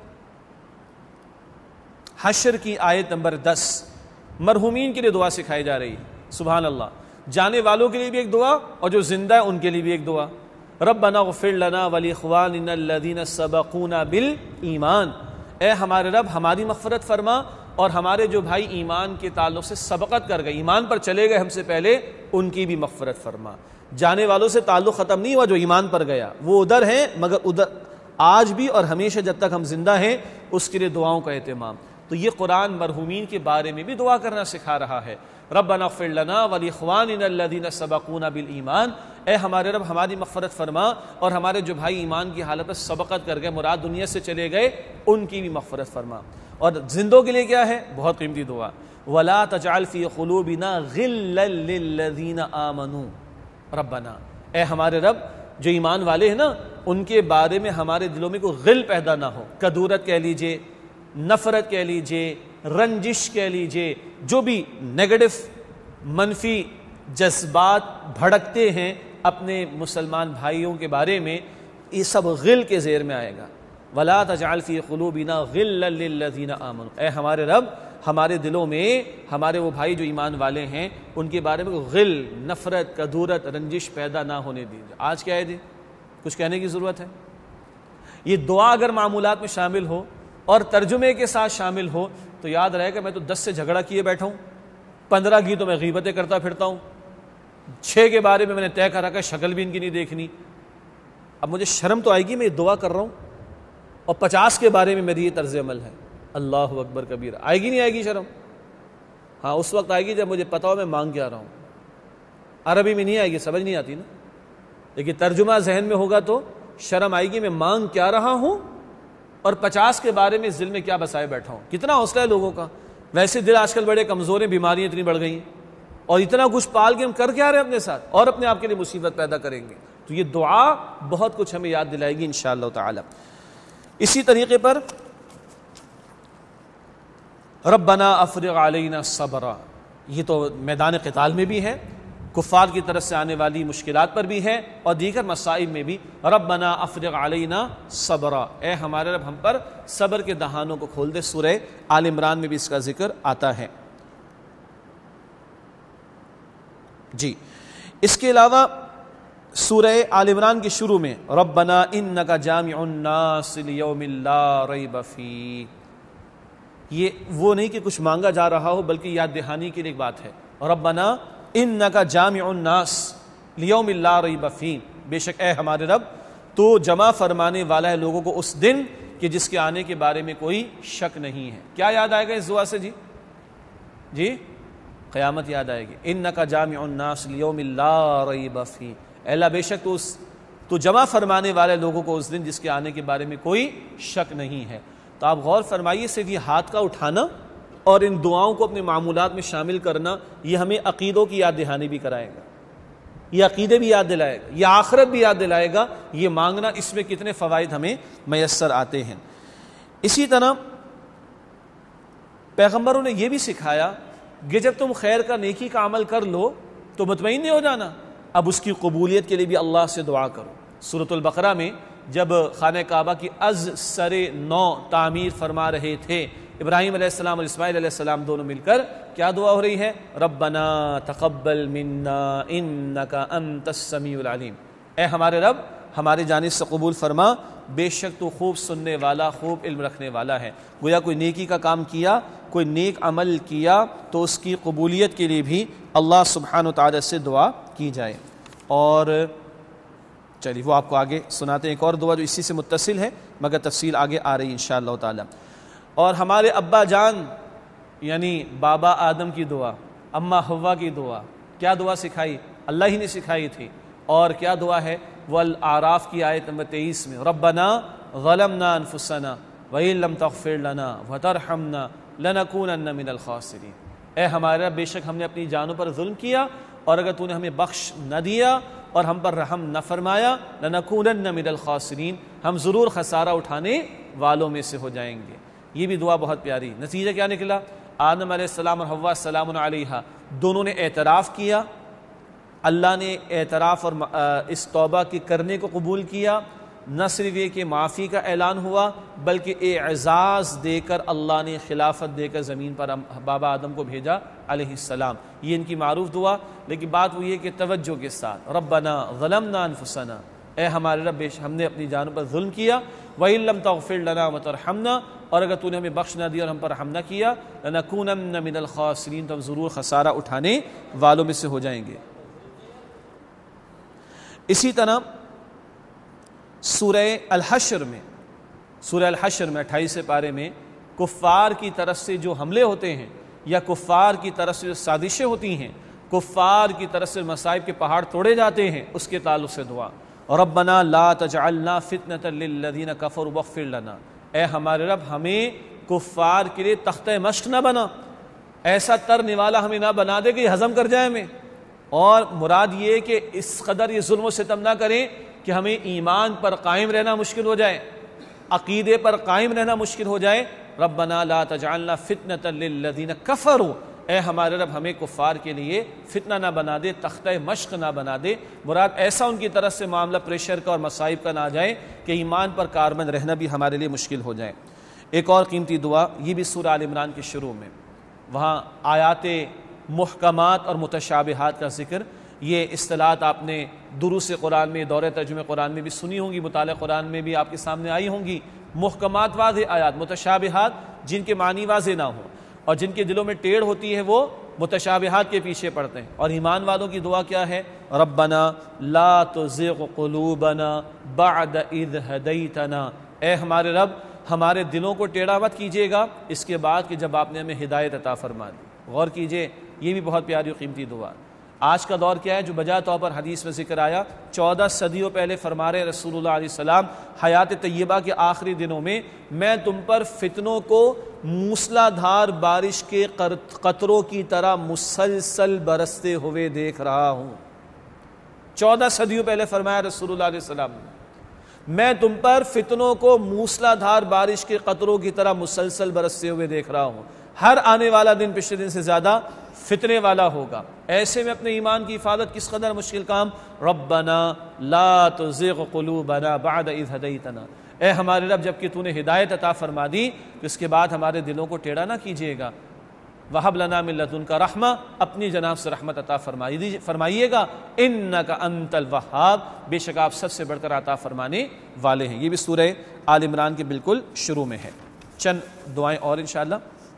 حشر کی آیت نمبر دس مرحومین کے لیے دعا سکھائی جا رہی ہے، سبحان اللہ، جانے والوں کے لیے بھی ایک دعا اور جو زندہ ہے ان کے لیے بھی ایک دعا، ربنا اغفر لنا ولاخواننا الذین سبقونا بالایمان، اے ہمارے رب ہماری مغفرت فرما اور ہمارے جو بھائی ایمان کے تعلق سے سبقت کر گئے، ایمان پر چلے گئے ہم سے پہلے، ان کی بھی مغفرت فرما۔ جانے والوں سے تعلق ختم نہیں ہوا، جو ایمان پر گیا وہ ادھر ہیں، مگر ادھر آج بھی اور ہمیشہ جب تک ہم زندہ ہیں اس کے لیے دعاؤں کا اہتمام۔ تو یہ قرآن مرحومین کے بارے میں بھی دعا کرنا سکھا رہا ہے، ربنا اغفر لنا ولاخواننا الذین سبقونا بالایمان، اے ہمارے رب ہماری مغفرت فرما اور ہمارے جو بھائی ایمان کی حالت میں سبقت کر گئے، مراد دنیا سے چلے گئے، ان کی بھی مغفرت فرما۔ اور زندوں کے لیے کیا ہے؟ بہت قیمتی دعا، ولا تجعل فی قلوبنا غلا للذین آمنوا ربنا، اے ہمارے رب جو ایمان والے ہیں نا ان کے بارے میں ہمارے دلوں میں کوئی غل پیدا نہ ہو، کدورت کہہ لیجئے، نفرت کہہ لیجئے، رنجش کہہ لیجئے، جو بھی نیگیٹو منفی جذبات بھڑکتے ہیں اپنے مسلمان بھائیوں کے بارے میں، یہ سب غل کے زیر میں آئے گا۔ ولا تجعل فی قلوبنا غلا للذین آمنوا، اے ہمارے رب ہمارے دلوں میں ہمارے وہ بھائی جو ایمان والے ہیں ان کے بارے میں غل، نفرت، کدورت، رنجش پیدا نہ ہونے دیجیے۔ آج کیا ہے جی؟ کچھ کہنے کی ضرورت ہے؟ یہ دعا اگر معمولات میں شامل ہو اور ترجمے کے ساتھ شامل ہو تو یاد رہے گا میں تو دس سے جھگڑا کیے بیٹھا ہوں، پندرہ کی تو میں غیبتیں کرتا پھرتا ہوں، چھ کے بارے میں میں نے طے کر رکھا شکل بھی ان کی نہیں دیکھنی، اب مجھے شرم تو آئے گی، میں یہ دعا کر رہا ہوں، اور پچاس کے بارے میں میری یہ طرز عمل ہے، اللہ اکبر کبیرہ، آئے گی نہیں آئے گی شرم؟ ہاں اس وقت آئے گی جب مجھے پتا ہو میں مانگ کیا رہا ہوں۔ عربی میں نہیں آئے گی، سمجھ نہیں آتی نا، لیکن ترجمہ ذہن میں ہوگا تو شرم آئے گی، میں مانگ کیا رہا ہوں اور پچاس کے بارے میں دل میں کیا بسائے بیٹھا ہوں۔ کتنا حوصلہ ہے لوگوں کا، ویسے دل آج کل بڑے کمزور ہیں، بیماریاں اتنی بڑھ گئی ہیں، اور اتنا کچھ پال کے ہم کر کیا رہے ہیں اپنے ساتھ، اور اپنے آپ کے لیے مصیبت پیدا کریں گے۔ تو یہ دعا بہت کچھ ہمیں یاد دلائے گی انشاءاللہ تعالی۔ اسی طریقے پر ربنا افرغ علینا صبرا، یہ تو میدان قتال میں بھی ہے، کفار کی طرف سے آنے والی مشکلات پر بھی ہے، اور دیگر مصائب میں بھی ربنا افرغ علینا صبرا، اے ہمارے رب ہم پر صبر کے دہانوں کو کھول دے۔ سورہ آل عمران میں بھی اس کا ذکر آتا ہے۔ جی اس کے علاوہ سورہ آل عمران کے شروع میں ربنا انک جامع الناس لیوم لا ریب فیہ، یہ وہ نہیں کہ کچھ مانگا جا رہا ہو بلکہ یاد دہانی کے لیے ایک بات ہے، ربنا انک جامع الناس لیوم لا ریب فیہ، بے شک اے ہمارے رب تو جمع فرمانے والا ہے لوگوں کو اس دن کہ جس کے آنے کے بارے میں کوئی شک نہیں ہے۔ کیا یاد آئے گا اس دعا سے؟ جی جی قیامت یاد آئے گی، انک جامع الناس لیوم لا ریب فیہ، اے اللہ بے شک تو اس تو جمع فرمانے والے لوگوں کو اس دن جس کے آنے کے بارے میں کوئی شک نہیں ہے۔ تو آپ غور فرمائیے، صرف یہ ہاتھ کا اٹھانا اور ان دعاؤں کو اپنے معمولات میں شامل کرنا، یہ ہمیں عقیدوں کی یاد دہانی بھی کرائے گا، یہ عقیدے بھی یاد دلائے گا، یہ آخرت بھی یاد دلائے گا، یہ مانگنا، اس میں کتنے فوائد ہمیں میسر آتے ہیں۔ اسی طرح پیغمبروں نے یہ بھی سکھایا کہ جب تم خیر کا نیکی کا عمل کر لو تو مطمئن نہیں ہو جانا، اب اس کی قبولیت کے لیے بھی اللہ سے دعا کرو۔ سورۃ البقرہ میں جب خانہ کعبہ کی از سر نو تعمیر فرما رہے تھے ابراہیم علیہ السلام اور اسماعیل علیہ السلام دونوں مل کر، کیا دعا ہو رہی ہے؟ ربنا تقبل منا انک انت السمیع العلیم، اے ہمارے رب ہماری جانب سے قبول فرما، بے شک تو خوب سننے والا، خوب علم رکھنے والا ہے۔ گویا کوئی نیکی کا کام کیا، کوئی نیک عمل کیا تو اس کی قبولیت کے لیے بھی اللہ سبحانہ وتعالی سے دعا کی جائے۔ اور چلیے وہ آپ کو آگے سناتے ہیں ایک اور دعا جو اسی سے متصل ہے، مگر تفصیل آگے آ رہی ہے انشاءاللہ تعالی۔ اور ہمارے ابا جان یعنی بابا آدم کی دعا، اماں حوا کی دعا، کیا دعا سکھائی؟ اللہ ہی نے سکھائی تھی، اور کیا دعا ہے؟ وہ الاعراف کی آیت نمبر تیئیس میں ربنا ظلمنا انفسنا وَإِن لَّمْ تَغْفِرْ لَنَا وَتَرْحَمْنَا لَنَكُونَنَّ مِنَ الْخَاسِرِينَ، اے ہمارے رب بے شک ہم نے اپنی جانوں پر ظلم کیا، اور اگر تو نے ہمیں بخش نہ دیا اور ہم پر رحم نہ فرمایا، لَنَكُونَنَّ مِنَ الْخَاسِرِينَ، ہم ضرور خسارہ اٹھانے والوں میں سے ہو جائیں گے۔ یہ بھی دعا بہت پیاری۔ نتیجہ کیا نکلا؟ آدم علیہ السلام اور حوا السلام علیہا دونوں نے اعتراف کیا، اللہ نے اعتراف اور اس توبہ کے کرنے کو قبول کیا، نہ صرف یہ کہ معافی کا اعلان ہوا بلکہ اعزاز دے کر اللہ نے خلافت دے کر زمین پر بابا آدم کو بھیجا علیہ السلام۔ یہ ان کی معروف دعا، لیکن بات وہ یہ کہ توجہ کے ساتھ، ربنا ظلمنا انفسنا، اے ہمارے رب ہم نے اپنی جانوں پر ظلم کیا، وَإِن لَّمْ تَغْفِرْ لَنَا وَتَرْحَمْنَا، اور اگر تو نے ہمیں بخش نہ دیا اور ہم پر رحم نہ کیا، لَنَكُونَنَّ مِنَ الْخَاسِرِينَ، تو ہم ضرور خسارہ اٹھانے والوں میں سے ہو جائیں گے۔ اسی طرح سورہ الحشر میں سورہ الحشر میں اٹھائیسویں پارے میں کفار کی طرف سے جو حملے ہوتے ہیں یا کفار کی طرف سے جو سازشیں ہوتی ہیں، کفار کی طرف سے مصائب کے پہاڑ توڑے جاتے ہیں، اس کے تعلق سے دعا، ربنا لا تجعلنا فتنة للذین کفروا واغفر لنا، اے ہمارے رب ہمیں کفار کے لیے تختہ مشق نہ بنا، ایسا ترنے والا ہمیں نہ بنا دے کہ یہ ہضم کر جائے ہمیں، اور مراد یہ کہ اس قدر یہ ظلم و ستم نہ کریں کہ ہمیں ایمان پر قائم رہنا مشکل ہو جائے، عقیدے پر قائم رہنا مشکل ہو جائے۔ ربنا لا تجعلنا فتنة للذین کفروا، اے ہمارے رب ہمیں کفار کے لیے فتنہ نہ بنا دے، تختہ مشق نہ بنا دے، مراد ایسا ان کی طرف سے معاملہ پریشر کا اور مصائب کا نہ جائے کہ ایمان پر کاربند رہنا بھی ہمارے لیے مشکل ہو جائے۔ ایک اور قیمتی دعا، یہ بھی سورہ آل عمران کے شروع میں، وہاں آیات محکمات اور متشابہات کا ذکر، یہ اصطلاحات آپ نے دروس قرآن میں، دورہ ترجمہ قرآن میں بھی سنی ہوں گی، مطالعہ قرآن میں بھی آپ کے سامنے آئی ہوں گی۔ محکمات واضح آیات، متشابہات جن کے معنی واضح نہ ہوں اور جن کے دلوں میں ٹیڑھ ہوتی ہے وہ متشابہات کے پیچھے پڑتے ہیں. اور ایمان والوں کی دعا کیا ہے؟ ربنا لا تزغ قلوبنا بعد اذ ہدیتنا، اے ہمارے رب ہمارے دلوں کو ٹیڑھا مت کیجیے گا اس کے بعد کہ جب آپ نے ہمیں ہدایت عطا فرما دی. غور کیجئے، یہ بھی بہت پیاری و قیمتی دعا. آج کا دور کیا ہے جو بجا طور پر حدیث میں ذکر آیا، چودہ صدیوں پہلے فرما رہے رسول اللہ علیہ السلام حیات طیبہ کے آخری دنوں میں، میں تم پر فتنوں کو موسلا دھار بارش کے قطروں کی طرح مسلسل برستے ہوئے دیکھ رہا ہوں. چودہ صدیوں پہلے فرمایا رسول اللہ علیہ السلام نے، میں تم پر فتنوں کو موسلا دھار بارش کے قطروں کی طرح مسلسل برستے ہوئے دیکھ رہا ہوں. ہر آنے والا دن پچھلے دن سے زیادہ فتنے والا ہوگا. ایسے میں اپنے ایمان کی حفاظت کس قدر مشکل کام. ربنا لا تزغ قلوبنا بعد اذ ہدیتنا، اے ہمارے رب جب کہ تو نے ہدایت عطا فرما دی تو اس کے بعد ہمارے دلوں کو ٹیڑھا نہ کیجیے گا. وہب لنا من لدنک رحمہ، اپنی جناب سے رحمت عطا فرمائیے گا. انک انت الوہاب، بے شک آپ سب سے بڑھ کر عطا فرمانے والے ہیں. یہ بھی سورہ آل عمران کے بالکل شروع میں ہے. چند دعائیں اور انشاءاللہ.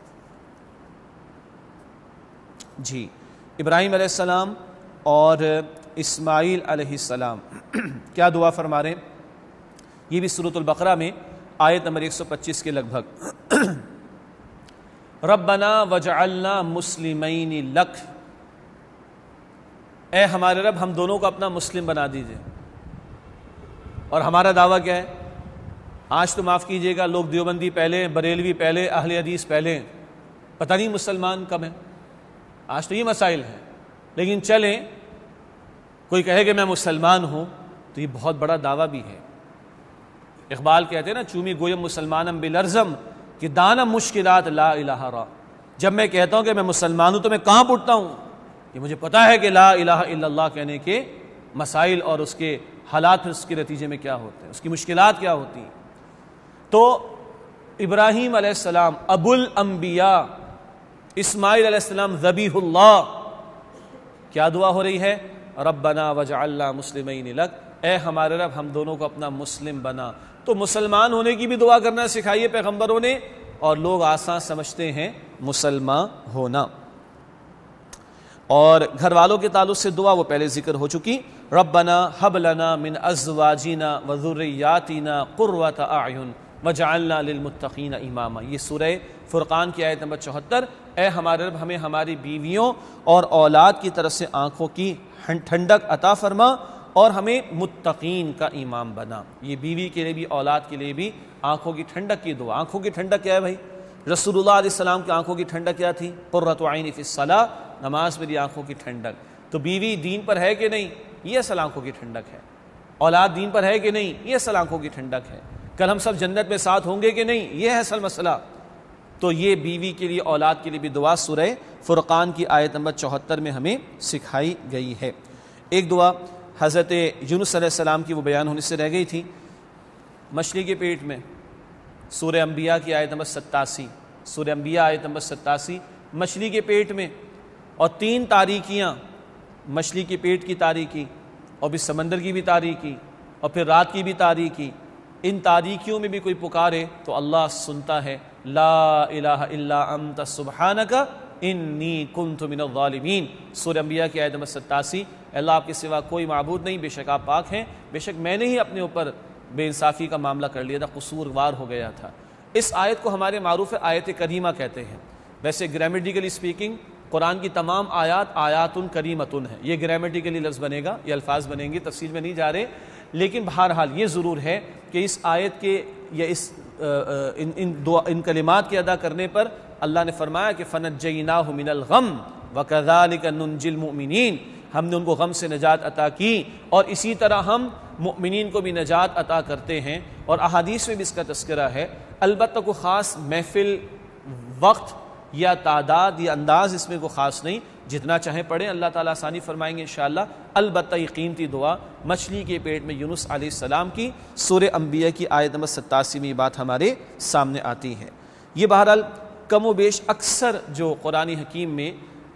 جی، ابراہیم علیہ السلام اور اسماعیل علیہ السلام کیا دعا فرما رہے ہیں؟ یہ بھی سورۃ البقرہ میں آیت نمبر ایک سو پچیس کے لگ بھگ. ربنا وجعلنا مسلمین لک، اے ہمارے رب ہم دونوں کو اپنا مسلم بنا دیجئے. اور ہمارا دعویٰ کیا ہے؟ آج تو معاف کیجئے گا، لوگ دیوبندی پہلے، بریلوی پہلے، اہل حدیث پہلے، پتہ نہیں مسلمان کب ہیں. آج تو یہ مسائل ہیں. لیکن چلیں، کوئی کہے کہ میں مسلمان ہوں تو یہ بہت بڑا دعویٰ بھی ہے. اقبال کہتے ہیں نا، چومی گویم مسلمانم بلرزم کہ دانم مشکلات لا الہ را. جب میں کہتا ہوں کہ میں مسلمان ہوں تو میں کہاں پڑتا ہوں کہ مجھے پتا ہے کہ لا الہ الا اللہ کہنے کے مسائل اور اس کے حالات پھر اس کے نتیجے میں کیا ہوتے ہیں، اس کی مشکلات کیا ہوتی ہیں. تو ابراہیم علیہ السلام ابو الانبیاء، اسماعیل علیہ السلام ذبیح اللہ، کیا دعا ہو رہی ہے؟ ربنا وجعلنا مسلمین لک، اے ہمارے رب ہم دونوں کو اپنا مسلم بنا. تو مسلمان ہونے کی بھی دعا کرنا سکھائیے پیغمبروں نے، اور لوگ آسان سمجھتے ہیں مسلمان ہونا. اور گھر والوں کے تعلق سے دعا وہ پہلے ذکر ہو چکی. ربنا ہب لنا من ازواجنا وذریاتنا قرۃ اعین وجعلنا للمتقین اماما. یہ سورہ فرقان کی آیت نمبر چوہتر. اے ہمارے رب ہمیں ہماری بیویوں اور اولاد کی طرف سے آنکھوں کی ٹھنڈک عطا فرما اور ہمیں متقین کا امام بنا. یہ بیوی کے لیے بھی، اولاد کے لیے بھی آنکھوں کی ٹھنڈک کی دعا. آنکھوں کی ٹھنڈک کیا ہے بھائی؟ رسول اللہ علیہ السلام کی آنکھوں کی ٹھنڈک کیا تھی؟ قرۃ عین فی الصلاۃ، نماز میری آنکھوں کی ٹھنڈک. تو بیوی دین پر ہے کہ نہیں؟ یہ اصل آنکھوں کی ٹھنڈک ہے. اولاد دین پر ہے کہ نہیں؟ یہ اصل آنکھوں کی ٹھنڈک ہے. کل ہم سب جنت میں ساتھ ہوں گے کہ نہیں؟ یہ ہے اصل مسئلہ. تو یہ بیوی کے لیے، اولاد کے لیے بھی دعا سورہ فرقان کی آیت نمبر چوہتر میں ہمیں سکھائی گئی ہے. ایک دعا حضرت یونس علیہ السلام کی وہ بیان ہونے سے رہ گئی تھی. مچھلی کے پیٹ میں، سورہ انبیاء کی آیت نمبر ستاسی، سورہ انبیاء آیت نمبر ستاسی، مچھلی کے پیٹ میں. اور تین تاریکیاں، مچھلی کے پیٹ کی تاریکی، اور بھی سمندر کی بھی تاریکی، اور پھر رات کی بھی تاریکی. ان تاریکیوں میں بھی کوئی پکارے تو اللہ سنتا ہے. لا الہ الا انت سبحانک انی کنت من الظالمین، سورہ انبیاء کی آیت نمبر ستاسی. اللہ آپ کے سوا کوئی معبود نہیں، بے شک آپ پاک ہیں، بے شک میں نے ہی اپنے اوپر بے انصافی کا معاملہ کر لیا تھا، قصوروار ہو گیا تھا. اس آیت کو ہمارے معروف آیت کریمہ کہتے ہیں. ویسے گرامیٹیکلی اسپیکنگ قرآن کی تمام آیات آیات کریمتن ہیں. یہ گرامیٹیکلی لفظ بنے گا، یہ الفاظ بنیں گے، تفصیل میں نہیں جا رہے. لیکن بہرحال یہ ضرور ہے کہ اس آیت کے یا اس ان ان, دعا ان کلمات کے ادا کرنے پر اللہ نے فرمایا کہ فنجیناہ من الغم وکذالک ننجی المؤمنین، ہم نے ان کو غم سے نجات عطا کی اور اسی طرح ہم مؤمنین کو بھی نجات عطا کرتے ہیں. اور احادیث میں بھی اس کا تذکرہ ہے. البتہ کوئی خاص محفل، وقت یا تعداد یا انداز اس میں کوئی خاص نہیں، جتنا چاہیں پڑھیں، اللہ تعالیٰ آسانی فرمائیں گے انشاءاللہ. البتہ یہ قیمتی دعا مچھلی کے پیٹ میں یونس علیہ السلام کی سورہ انبیاء کی آیت نمبر ستاسی میں یہ بات ہمارے سامنے آتی ہے. یہ بہرحال کم و بیش اکثر جو قرآن حکیم میں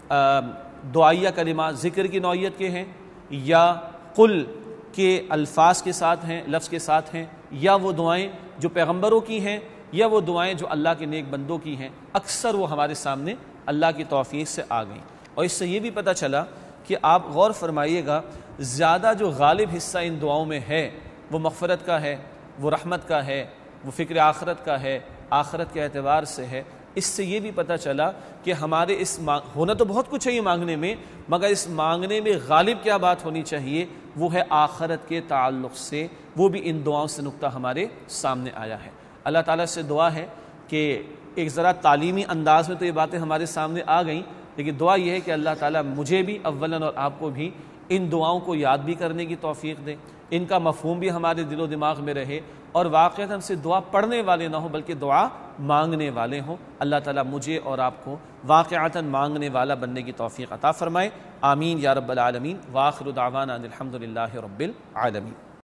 دعائیہ کلمات ذکر کی نوعیت کے ہیں، یا قل کے الفاظ کے ساتھ ہیں، لفظ کے ساتھ ہیں، یا وہ دعائیں جو پیغمبروں کی ہیں، یا وہ دعائیں جو اللہ کے نیک بندوں کی ہیں، اکثر وہ ہمارے سامنے اللہ کی توفیق سے آ گئیں۔ اور اس سے یہ بھی پتہ چلا کہ آپ غور فرمائیے گا، زیادہ جو غالب حصہ ان دعاؤں میں ہے وہ مغفرت کا ہے، وہ رحمت کا ہے، وہ فکر آخرت کا ہے، آخرت کے اعتبار سے ہے۔ اس سے یہ بھی پتہ چلا کہ ہمارے اس ہونا تو بہت کچھ ہے یہ مانگنے میں، مگر اس مانگنے میں غالب کیا بات ہونی چاہیے، وہ ہے آخرت کے تعلق سے، وہ بھی ان دعاؤں سے نقطہ ہمارے سامنے آیا ہے۔ اللہ تعالیٰ سے دعا ہے کہ ایک ذرا تعلیمی انداز میں تو یہ باتیں ہمارے سامنے آ گئیں، لیکن دعا یہ ہے کہ اللہ تعالیٰ مجھے بھی اولاً اور آپ کو بھی ان دعاؤں کو یاد بھی کرنے کی توفیق دے، ان کا مفہوم بھی ہمارے دل و دماغ میں رہے، اور واقعتاً ہم سے دعا پڑھنے والے نہ ہوں بلکہ دعا مانگنے والے ہوں۔ اللہ تعالیٰ مجھے اور آپ کو واقعتاً مانگنے والا بننے کی توفیق عطا فرمائے، آمین یا رب العالمین۔ وآخر دعوانا ان الحمد للہ رب العالمین۔